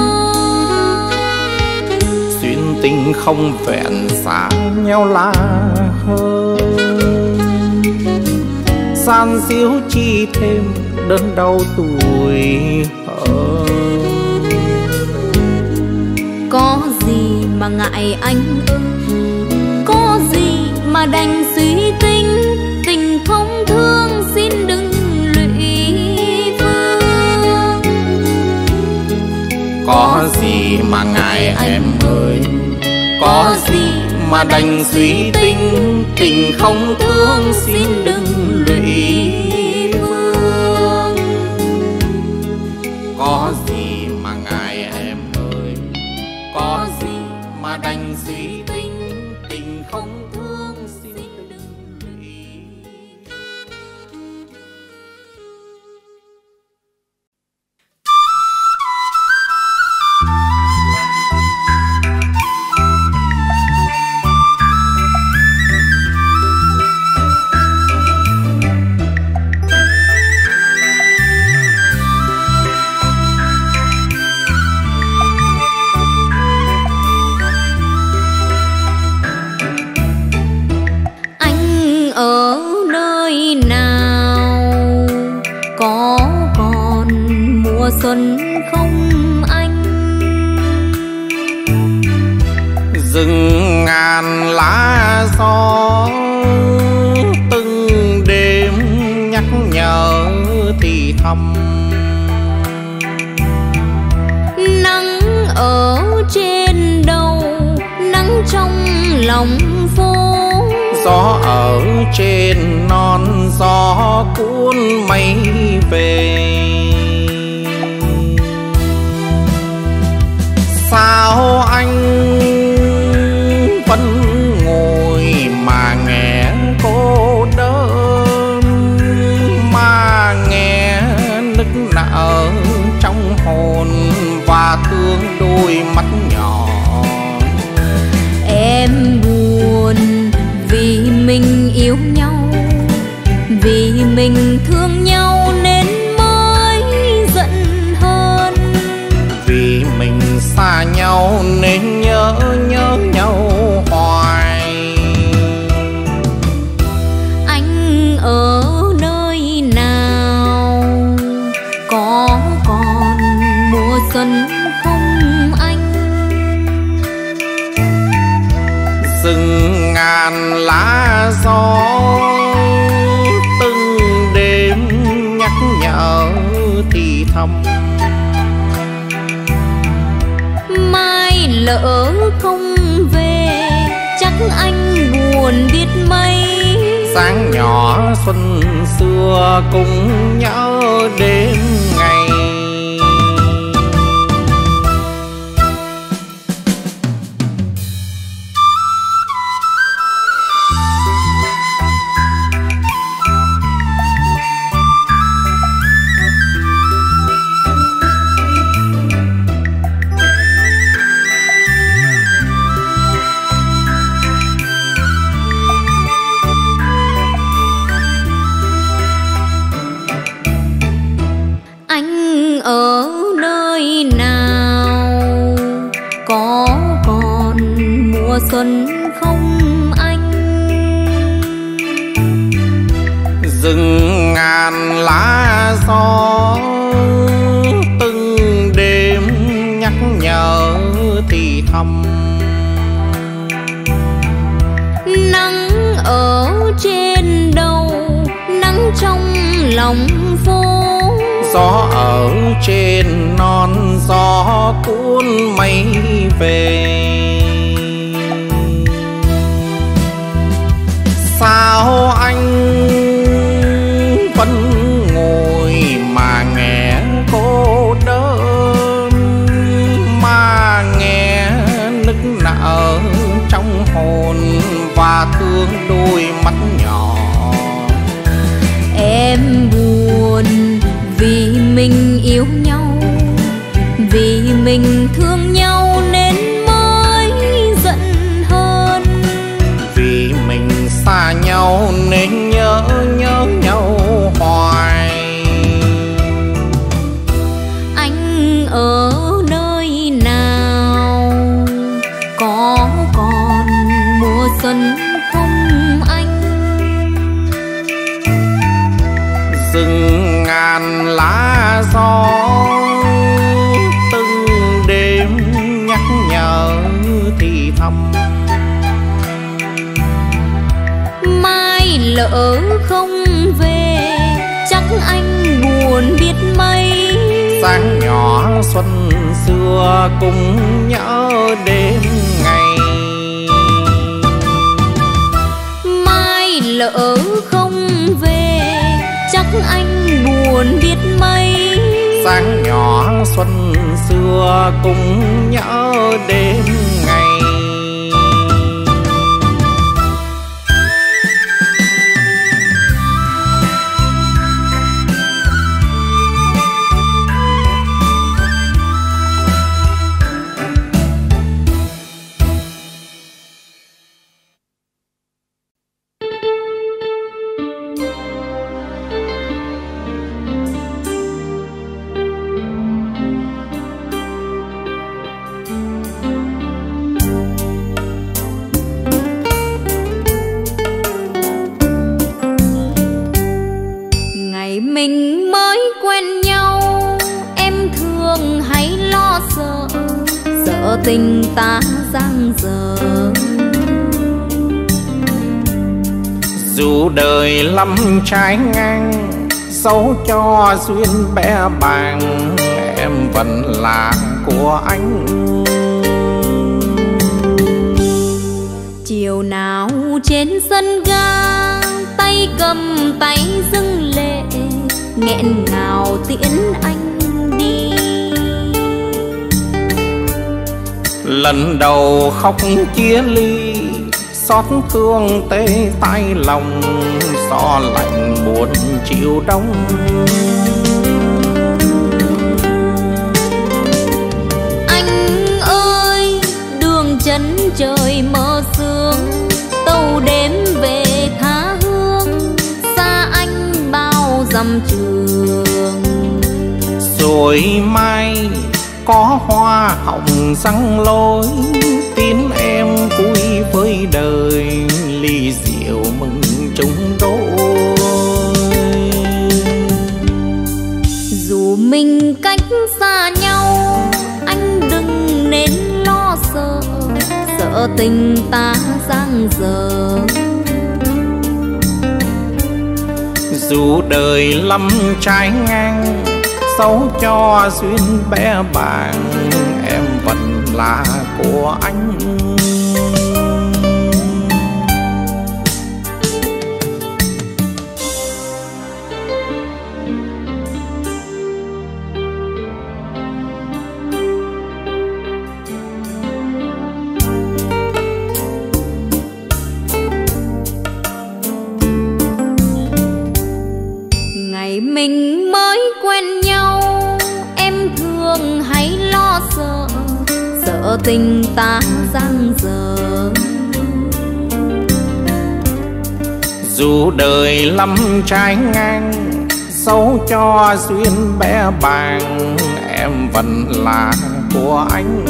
Duyên tình không vẹn xa nhau là hơi, gian díu chi thêm đớn đau tuổi hờn. Có gì mà ngại anh ơi, có gì mà đành suy tính, tình không thương xin đừng lụy vương. Có gì mà ngại em ơi, có gì mà đành suy tính, tình không thương xin đừng lụy vương. Có gì mà ngại em ơi, có gì mà đành suy tính, ở nơi nào, có còn mùa xuân không anh? Rừng ngàn lá gió từng đêm nhắc nhở thì thầm. Nắng ở trên đầu, nắng trong lòng phố. Gió ở trên non, gió cuốn mây về. Sao anh vẫn ngồi mà nghe cô đơn, mà nghe nức nở trong hồn và thương đôi mắt nhỏ. Em buồn vì mình yêu nhau, vì mình thương nhau nên mới giận hơn. Vì mình xa nhau nên nhớ nhau hoài. Anh ở nơi nào, có còn mùa xuân không anh? Rừng ngàn lá gió từng đêm nhắc nhở thì thầm. Mai lỡ không về, chắc anh buồn biết mấy. Sáng nhỏ xuân xưa cùng nhớ đêm ngày. Anh ở nơi nào, có còn mùa xuân không anh? Rừng ngàn lá gió từng đêm nhắc nhở thì thầm. Nắng ở trên đầu, nắng trong lòng phố. Gió ở trên non, gió cuốn mây về. Sao anh vẫn ngồi mà nghe cô đơn, mà nghe nức nở trong hồn và thương đôi mắt nhỏ. Em buồn vì mình yêu nhau, vì mình thương nhau nên mới giận hơn. Vì mình xa nhau nên nhớ nhau hoài. Anh ở nơi nào, có còn mùa xuân không anh? Rừng ngàn lá gió từng đêm nhắc nhở thì thầm. Mai lỡ không về, chắc anh buồn biết mấy. Sáng nhỏ xuân xưa cùng nhớ đêm ngày. Mai lỡ không về, chắc anh buồn biết mấy. Sáng nhỏ xuân xưa cùng nhớ đêm ngày. sợ tình ta giang dở. Dù đời lắm trái ngang, dẫu cho duyên bé bàng, em vẫn là của anh. Chiều nào trên sân ga, tay cầm tay dâng lệ, nghẹn ngào tiễn anh đi. Lần đầu khóc chia ly, xót thương tê tay lòng, gió lạnh buồn chiều đông. Anh ơi, đường chân trời mơ sương, tàu đêm về tha hương, xa anh bao dặm trường. Rồi mai có hoa hồng răng lối, tin em vui với đời, ly rượu mừng chúng đôi. Dù mình cách xa nhau, anh đừng nên lo sợ, sợ tình ta giang dở. Dù đời lắm trái ngang, dẫu cho duyên bé bàng, em vẫn là của anh. Ngày mình mới quen nhau, em thường hay lo sợ, sợ tình ta giang dở. Dù đời lắm trái ngang, dẫu cho duyên bé bàng, em vẫn là của anh.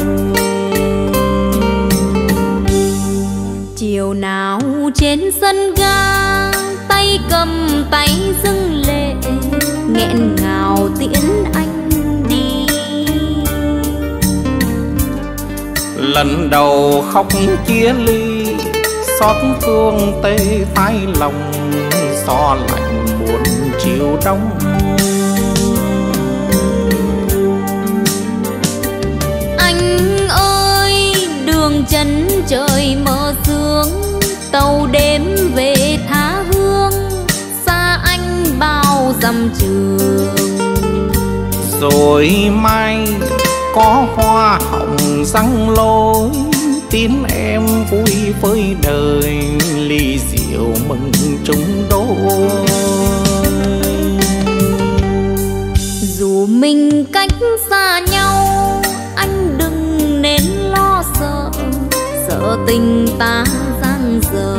Chiều nào trên sân ga, tay cầm tay dâng lệ, nghẹn ngào tiễn anh đi. Lần đầu khóc chia ly, xót thương tê phai lòng, gió lạnh buồn chiều đông. Anh ơi, đường chân trời mơ sương, tàu đêm về tha hương, xa anh bao dặm trường. Rồi mai có hoa hồng răng lối, tin em vui với đời, ly rượu mừng chúng đôi. Dù mình cách xa nhau, anh đừng nên lo sợ, sợ tình ta giang dở.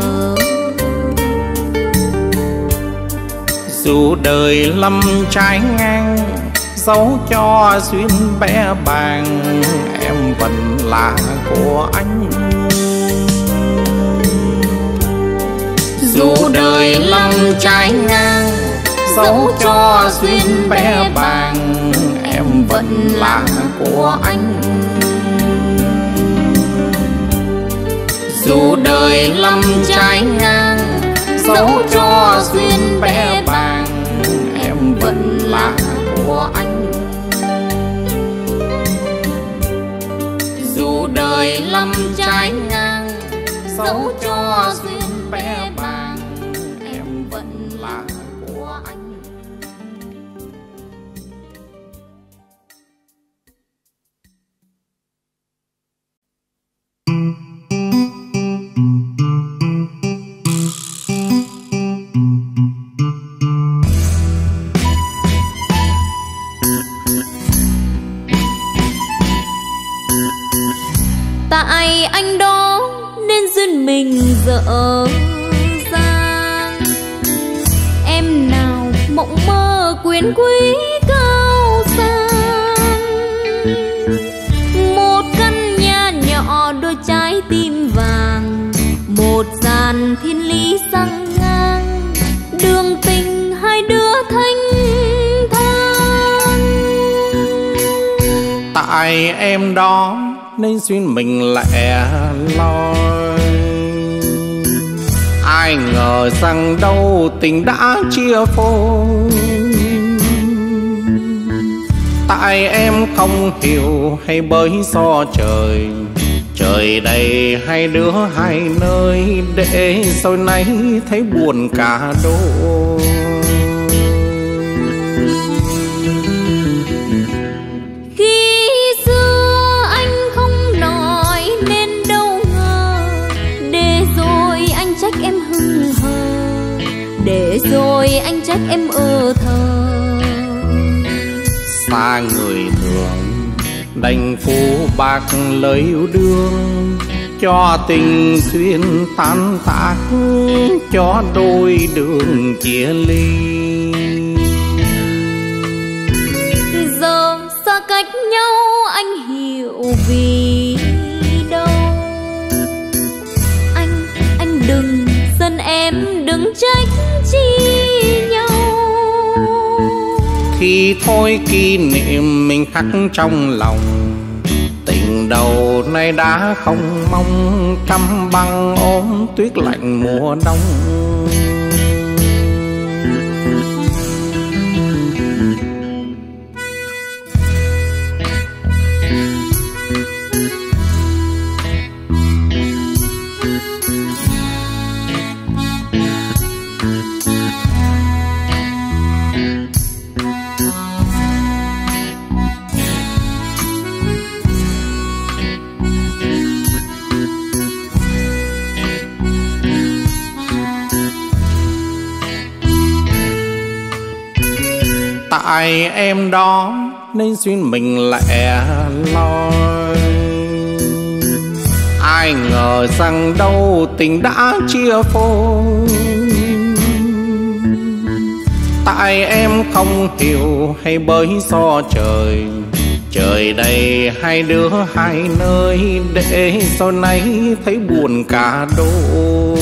Dù đời lắm trái ngang, dẫu cho duyên bé bàng, em vẫn là của anh. Dù đời lắm trái ngang, dẫu cho duyên bé bàng, em vẫn là của anh. Dù đời lắm trái ngang, dẫu cho duyên bé bàng, em vẫn là của anh. Dù đời lắm trái ngang, dẫu cho duyên bé bàng, em vẫn là của anh. Tại anh đó nên duyên mình dở dang, em nào mộng mơ quyến quý cao sang. Một căn nhà nhỏ đôi trái tim vàng, một dàn thiên lý sang ngang, đường tình hai đứa thanh thang. Tại em đó nên duyên mình lẻ loi. Ai ngờ rằng đâu tình đã chia phôi. Tại em không hiểu hay bởi do trời, trời đầy hai đứa hai nơi, để rồi nay thấy buồn cả đôi. Khi xưa anh không nói nên đâu ngờ, để rồi anh trách em hững hờ, để rồi anh trách em thờ. Xa người thường đành phũ bạc lời yêu đương, cho tình duyên tan tác, cho đôi đường chia ly. Giờ xa cách nhau anh hiểu vì đâu. Anh đừng giận em, đừng trách chi nhau. Thì thôi kỷ niệm mình khắc trong lòng, tình đầu nay đã không mong, căm băng ôm tuyết lạnh mùa đông. Tại em đó nên duyên mình lẻ loi. Ai ngờ rằng đâu tình đã chia phôi. Tại em không hiểu hay bởi do trời, trời đầy hai đứa hai nơi, để sau này thấy buồn cả đôi.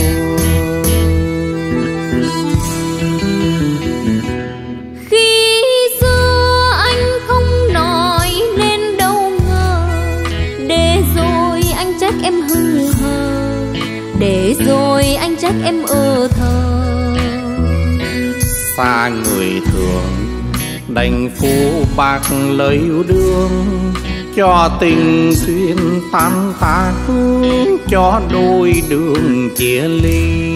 Em hững hờ, để rồi anh trách em thờ. Xa người thường đành phũ bạc lời yêu đương, cho tình duyên tan tác, cho đôi đường chia ly.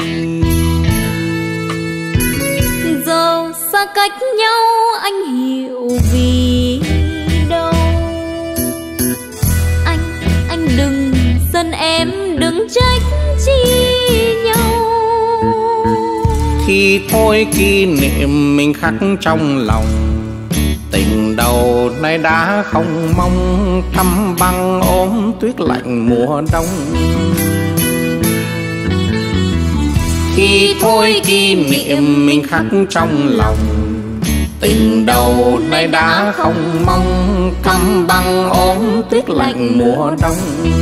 Giờ xa cách nhau anh hiểu vì đâu. Anh đừng giận em, đừng trách chi nhau. Thì thôi kỷ niệm mình khắc trong lòng, tình đầu nay đã không mong, căm băng ôm tuyết lạnh mùa đông. Thì thôi kỷ niệm mình khắc trong lòng, tình đầu nay đã không mong, căm băng ôm tuyết lạnh mùa đông.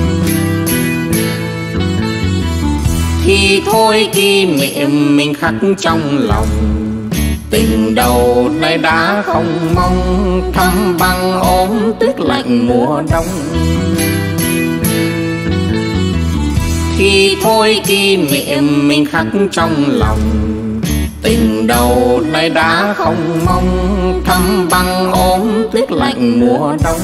Thì thôi kỷ niệm mình khắc trong lòng, tình đầu nay đã không mong, căm băng ôm tuyết lạnh mùa đông. Thì thôi kỷ niệm mình khắc trong lòng, tình đầu nay đã không mong, căm băng ôm tuyết lạnh mùa đông.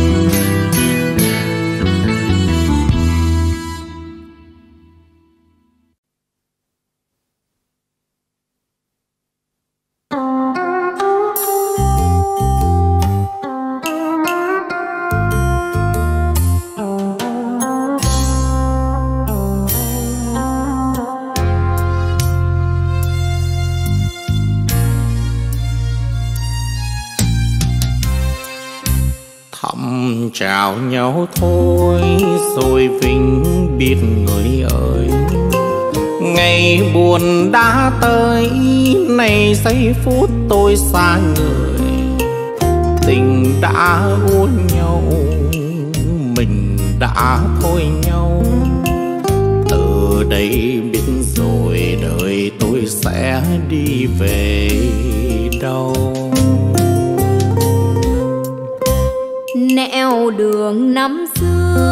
Chào nhau thôi rồi vĩnh biệt người ơi. Ngày buồn đã tới, này giây phút tôi xa người. Tình đã uốn nhau, mình đã thôi nhau. Từ đây biết rồi đời tôi sẽ đi về đâu. Nẻo đường năm xưa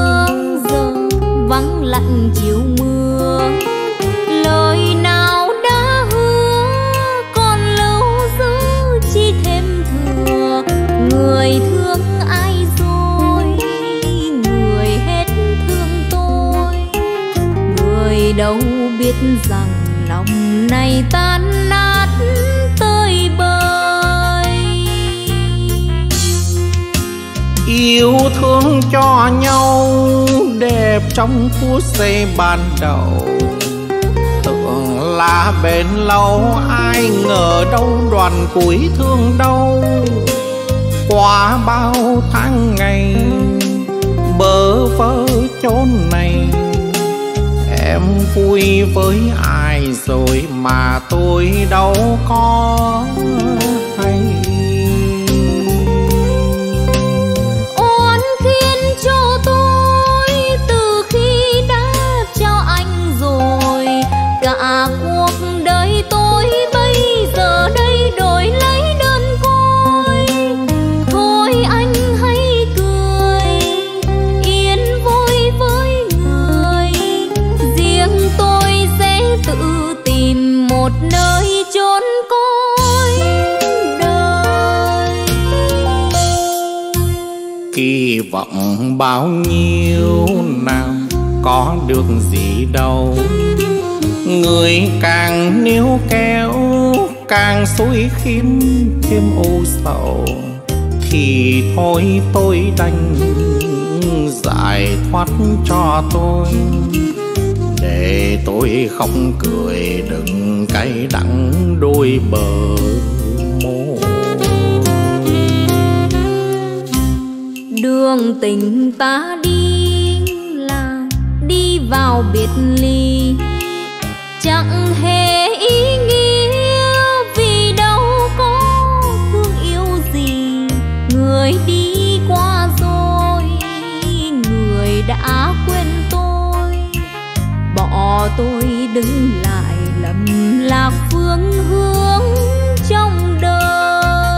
lạnh chiều mưa. Lời nào đã hứa còn lưu giữ chi thêm thừa. Người thương ai rồi, người hết thương tôi. Người đâu biết rằng lòng này tan nát tơi bời. Yêu thương cho nhau đẹp trong phút giây ban đầu. Tưởng là bền lâu, ai ngờ đâu đoàn cuối thương đâu. Qua bao tháng ngày bơ vơ chốn này, em vui với ai rồi mà tôi đâu có hay. Oan khiến cho tôi từ khi đã cho anh rồi. Cả cuộc đời tôi bây giờ đây đổi lấy đơn côi. Thôi anh hãy cười yên vui với người. Riêng tôi sẽ tự tìm một nơi chốn cõi đời. Kỳ vọng bao nhiêu nào có được gì đâu. Người càng níu kéo càng xối khiến thêm âu sầu. Thì thôi tôi đành giải thoát cho tôi, để tôi không cười đừng cay đắng đôi bờ môi. Đường tình ta đi là đi vào biệt ly, chẳng hề ý nghĩa vì đâu có thương yêu gì. Người đi qua rồi, người đã quên tôi, bỏ tôi đứng lại lầm lạc phương hướng trong đời.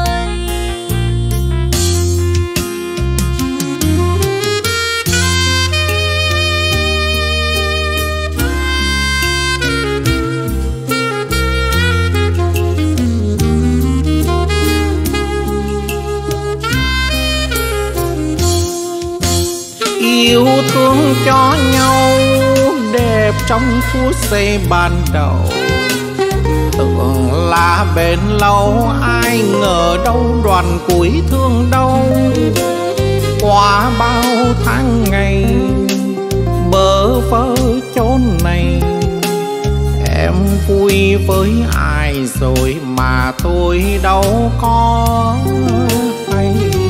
Yêu thương cho nhau đẹp trong phút giây ban đầu. Tưởng là bền lâu, ai ngờ đâu đoàn cuối thương đâu. Qua bao tháng ngày bơ vơ chốn này, em vui với ai rồi mà tôi đâu có hay.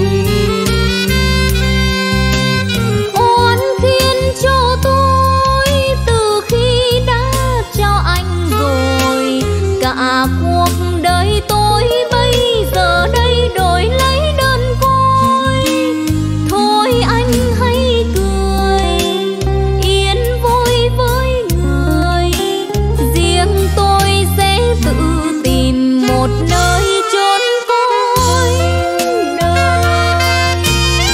Oan khiến cho tôi từ khi đã cho anh rồi. Cả cuộc đời tôi bây giờ đây đổi lấy đơn côi. Thôi anh hãy cười yên vui với người. Riêng tôi sẽ tự tìm một nơi chốn cõi đời.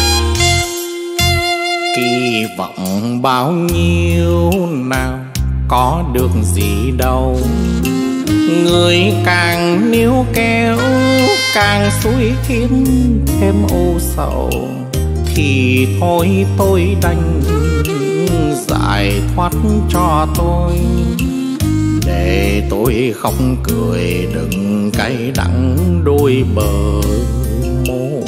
Kỳ vọng bao nhiêu nào có được gì đâu. Người càng níu kéo càng xối khiến thêm âu sầu. Thì thôi tôi đành giải thoát cho tôi, để tôi không cười đừng cay đắng đôi bờ môi.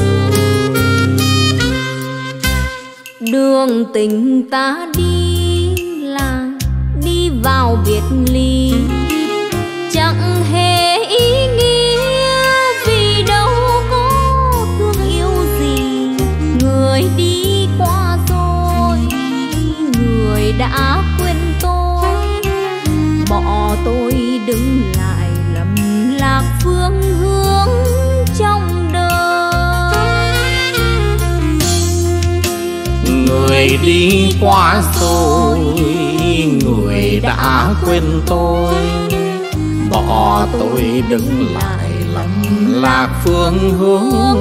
Đường tình ta đi là đi vào biệt ly, chẳng hề ý nghĩa vì đâu có thương yêu gì. Người đi qua rồi, người đã quên tôi, bỏ tôi đứng lại lầm lạc phương hướng trong đời. Người đi qua rồi, người đã quên tôi, bỏ tôi đứng lại lầm lạc phương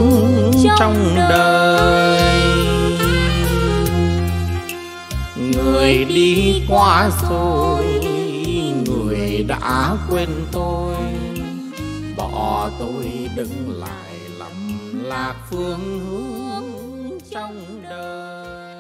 hướng trong đời. người đi qua rồi, người đã quên tôi, bỏ tôi đứng lại lầm lạc phương hướng trong đời.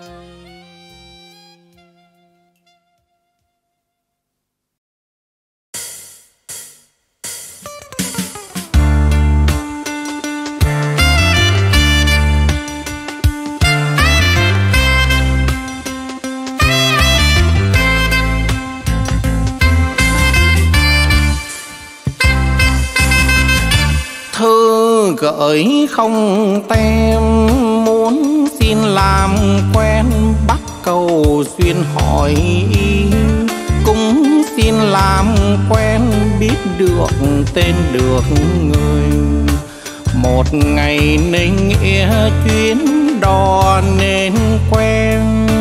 Thư gửi không tem, muốn xin làm quen, bắt cầu duyên hỏi ý. Cũng xin làm quen, biết được tên được người. Một ngày nên nghĩa chuyến đò nên quen.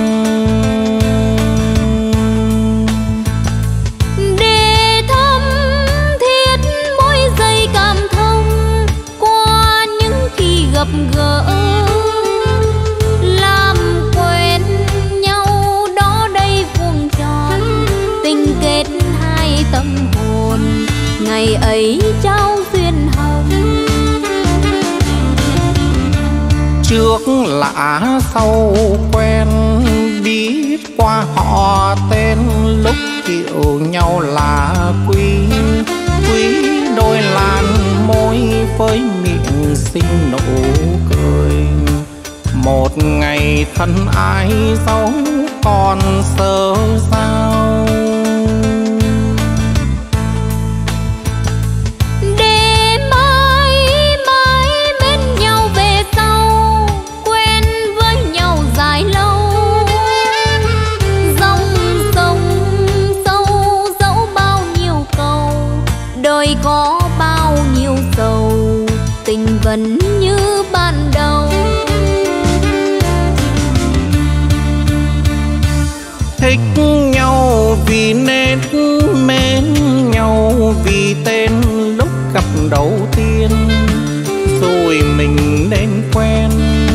Gặp gỡ làm quen nhau, đó đây vuông tròn tình kết hai tâm hồn, ngày ấy trao duyên hồng. Trước lạ sau quen, biết qua họ tên, lúc hiểu nhau là quý. Quý đôi làn môi với miệng xinh nụ cười. Một ngày thân ái dấu còn sơ sao. Để mãi mãi bên nhau về sau, quen với nhau dài lâu. Dòng sông sâu dẫu bao nhiêu cầu, đời có bao nhiêu sầu, tình vẫn như ban đầu. Thích nhau vì nét, mến nhau vì tên, lúc gặp đầu tiên rồi mình nên quen.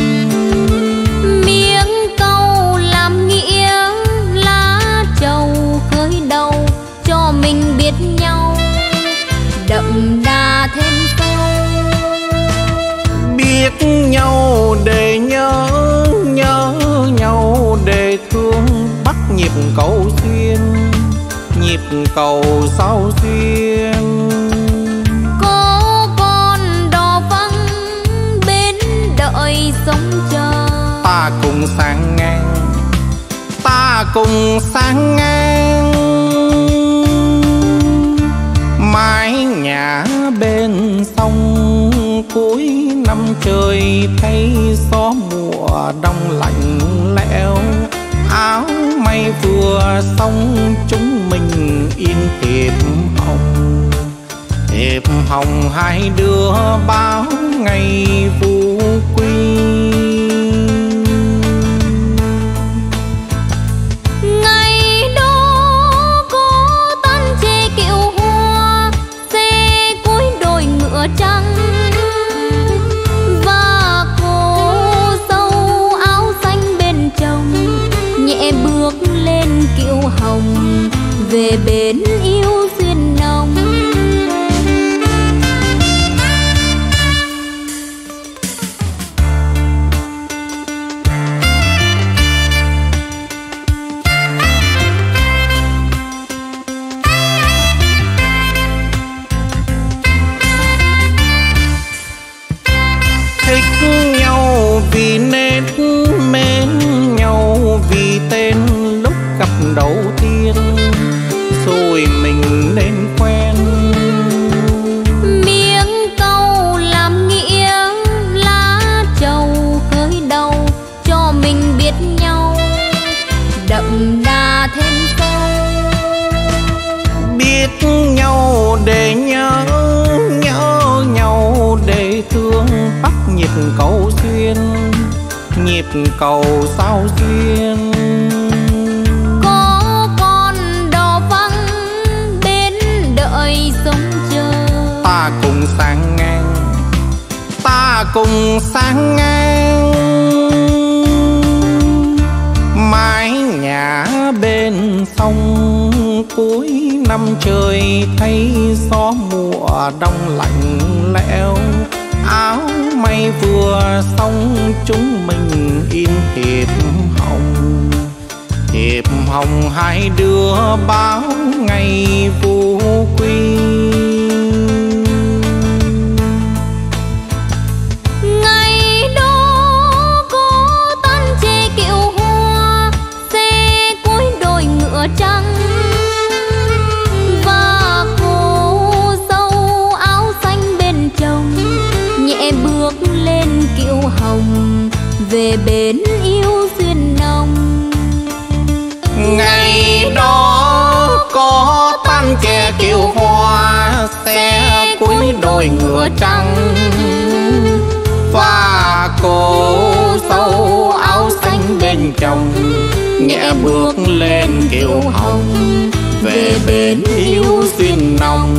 Miếng câu làm nghĩa, lá trầu khơi đầu, cho mình biết nhau đậm đà thêm sâu. Biết nhau để nhớ, nhớ nhau để thương, bắt nhịp cầu duyên, nhịp cầu sao duyên. Có con đò vắng bên đợi sông chờ, Ta cùng sang ngang, ta cùng sang ngang. Mái nhà bên sông, cuối năm trời thấy gió mùa đông lạnh lẽo. Áo may vừa xong chúng mình in thiệp hồng. Thiệp hồng hai đứa báo ngày vu quy. ngày đó có tan chê kiệu hoa, xe cuối đồi ngựa trắng. Và cô dâu áo xanh bên chồng, nhẹ bước lên kiệu hồng, về bên yêu duyên nồng. Thích nhau vì nét, mến nhau vì tên, lúc gặp đầu tiên rồi mình nên quen. Miếng câu làm nghĩa, lá trầu khơi đầu, cho mình biết nhau đậm đà thêm sâu. Biết nhau để nhớ, nhớ nhau để thương, bắt nhịp cầu duyên, nhịp cầu sao duyên. Có con đò vắng bên đợi sông chờ, Ta cùng sang ngang, ta cùng sang ngang. Mái nhà sông cuối năm trời thấy gió mùa đông lạnh lẽo, áo may vừa xong chúng mình in thiệp hồng hai đứa báo ngày vu quy. Ngày đó có tan chê kiệu hoa, xe cuối đồi ngựa trắng, và cô dâu áo xanh bên chồng nhẹ bước lên kiệu hồng về bến yêu duyên nồng. Ngày đó có tan chè kiệu hoa, xe cuối đồi ngựa trắng, và cô dâu áo xanh bên chồng nhẹ bước lên kiệu hồng về bến yêu duyên nồng.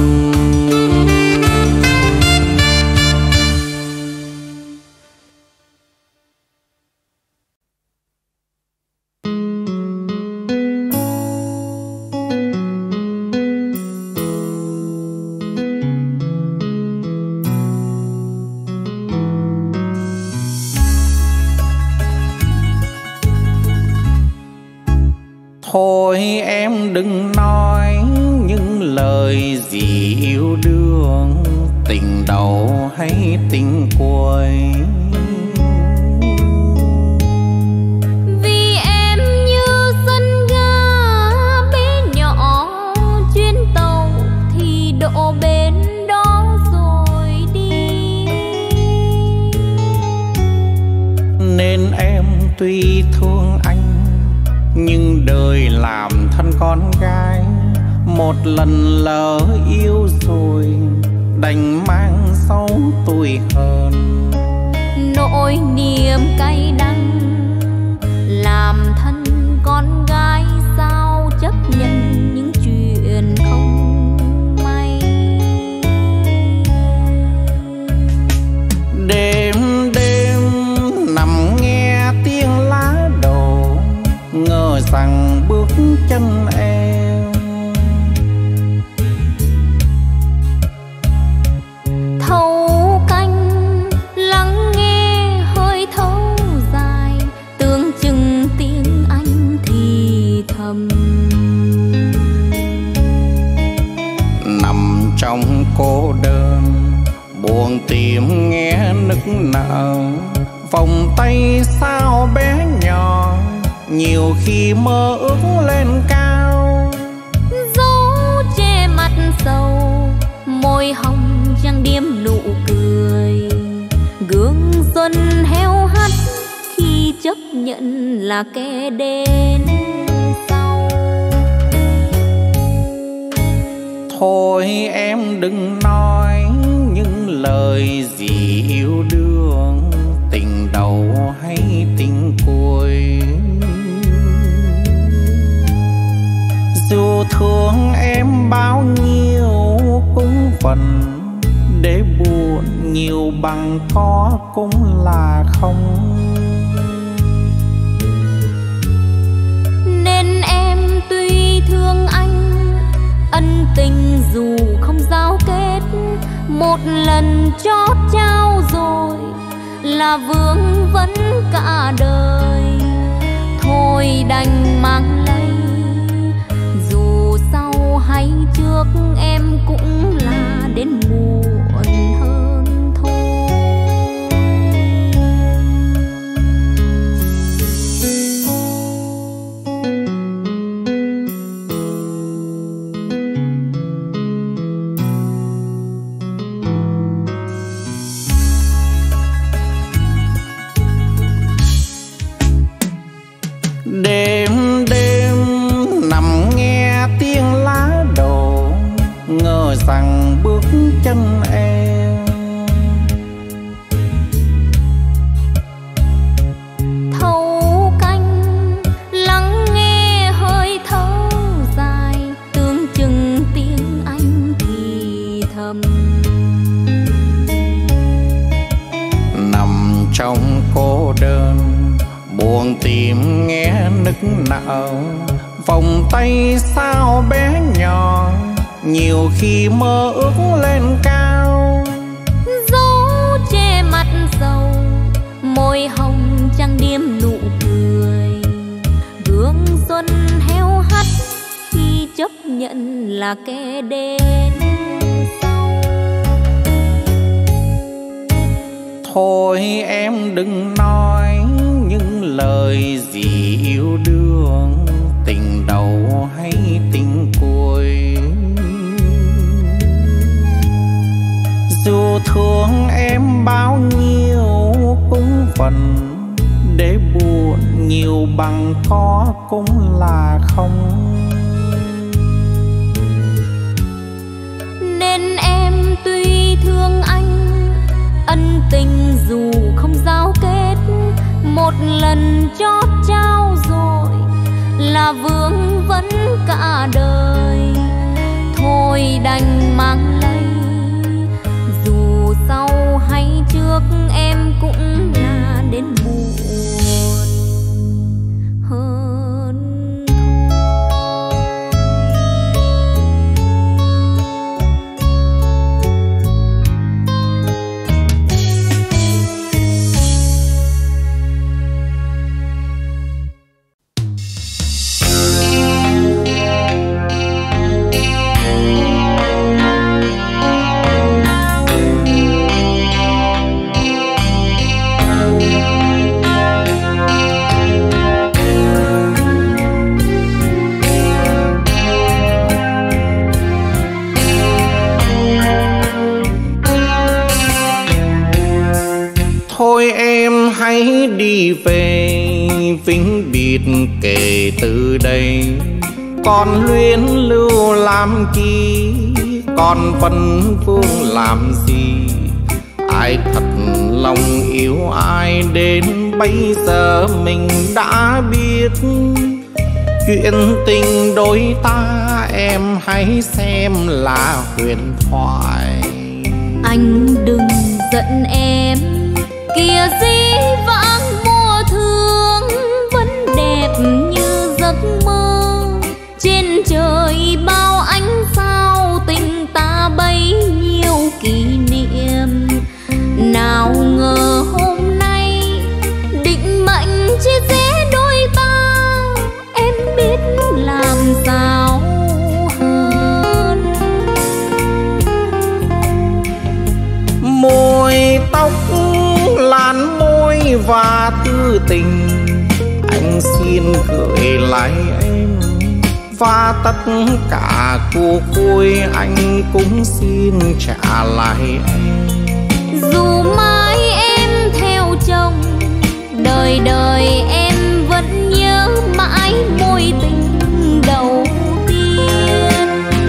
Thôi em đừng nói những lời gì yêu đương, tình đầu hay tình cuối. Vì em như sân ga bé nhỏ, chuyến tàu thì độ bến đó rồi đi. Nên em tuy thương anh nhưng đời làm thân con gái, một lần lỡ yêu rồi đành mang dấu tuổi hơn. Nỗi niềm cay đắng làm thân con gái sao chấp nhận những chuyện không may. Đêm đêm nằm nghe tiếng lá đổ, ngờ rằng bước chân em thâu canh, lắng nghe hơi thấu dài, tưởng chừng tiếng anh thì thầm. Nằm trong cô đơn buồn tìm nghe nức nở, vòng tay sao bé nhỏ nhiều khi mơ ước lên cao. Dấu che mặt sầu, môi hồng trang điểm nụ cười, gương xuân heo hắt khi chấp nhận là kẻ đến sau. Thôi em đừng nói những lời gì yêu đương, tình đầu hay tình cuối. Dù thương em bao nhiêu cũng vẫn để buồn nhiều bằng có cũng là không. Nên em tuy thương anh, ân tình dù không giao kết, một lần chót trao rồi là vương vấn cả đời. Thôi đành mang lấy, dù sau hay trước em cũng là đến muộn hơn thôi. Đêm đêm nằm nghe tiếng lá đổ, ngờ rằng bước chân em Thâu canh, lắng nghe hơi thở dài, tưởng chừng tiếng anh thì thầm. Nằm trong cô đơn buồn tìm nghe nức nở, vòng tay sao bé nhỏ, nhiều khi mơ ước lên cao. Dấu che mặt sầu, môi hồng trang điểm nụ cười, gương xuân heo hắt khi chấp nhận là kẻ đến sau. Thôi em đừng nói những lời gì yêu đương, tình đầu hay tình cuối. Dù thương em bao nhiêu cũng vẫn để buồn, nhiều bằng có cũng là không. Nên em tuy thương anh, ân tình dù không giao kết, một lần chót trao rồi là vương vấn cả đời. Thôi đành mang lấy, dù sau hay trước em cũng là đến buồn hơn hãy đi về vĩnh biệt kể từ đây. Còn luyến lưu làm chi, còn vấn vương làm gì? Ai thật lòng yêu ai đến bây giờ mình đã biết. Chuyện tình đôi ta em hãy xem là huyền thoại. Anh đừng giận em, kìa dĩ vãng mùa thương vẫn đẹp như giấc mơ. Trên trời bao ánh sao, tình ta bấy nhiêu kỷ niệm. Nào ngờ hôm nay định mệnh chia rẽ đôi ta, em biết làm sao hơn. Môi tóc làn môi và tư tình, anh xin gửi lại em. Và tất cả cuộc vui anh cũng xin trả lại em. Dù mãi em theo chồng, đời đời em vẫn nhớ mãi mối tình đầu tiên.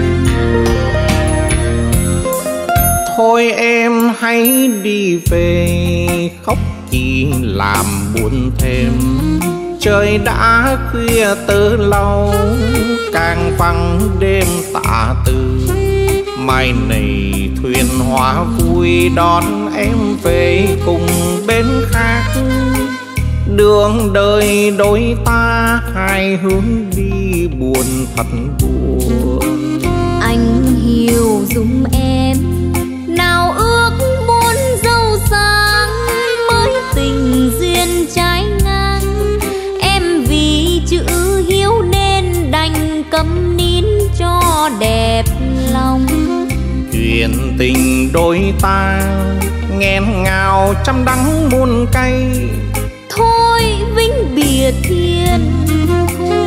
Thôi em hãy đi về, khóc chỉ làm buồn thêm. Trời đã khuya từ lâu, càng vắng đêm tạ từ. Mai này thuyền hoa vui đón em về cùng bên khác. Đường đời đôi ta hai hướng đi buồn thật buồn. Anh hiểu giùm em, nào ước muốn giàu sang mới tình duyên trái ngang. Em vì chữ hiếu nên đành câm nín cho đẹp lòng. Chuyện tình đôi ta nghẹn ngào trăm đắng muôn cay. Thôi vĩnh biệt thiên thu.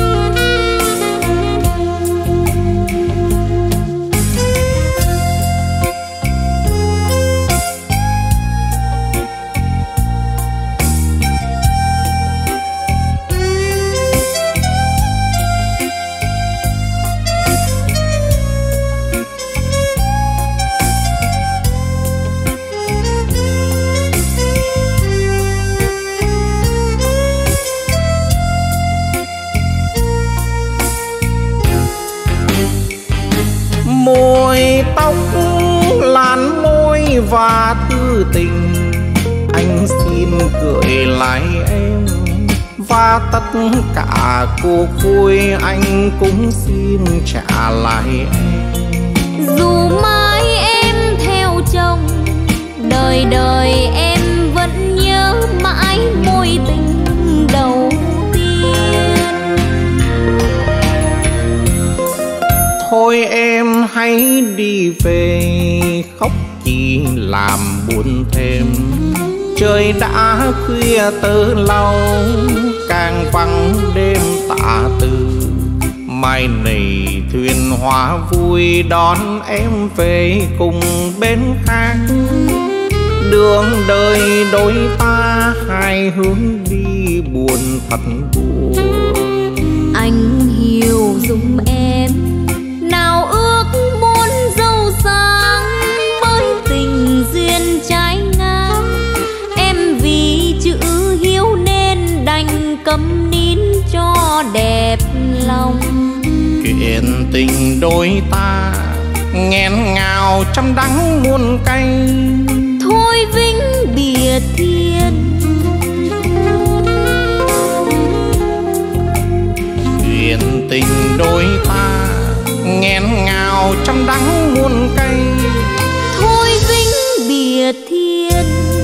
Môi tóc làn môi và tư tình, anh xin gửi lại em. và tất cả cuộc vui anh cũng xin trả lại em. Dù mãi em theo chồng, đời đời em vẫn nhớ mãi mối tình đầu tiên. Thôi em hãy đi về, khóc chỉ làm buồn thêm. Trời đã khuya từ lâu, càng vắng đêm tạ từ. Mai này thuyền hoa vui đón em về cùng bên khác. Đường đời đôi ta hai hướng đi buồn thật buồn. Anh hiểu dùm em, nào ước muốn giàu sang bởi tình duyên trái ngang. Em vì chữ hiếu nên đành câm nín cho đẹp lòng. Chuyện tình đôi ta nghẹn ngào trăm đắng muôn cay, thôi vĩnh biệt thiên. Chuyện tình đôi ta nghẹn ngào trăm đắng muôn cay, thôi vĩnh biệt thiên.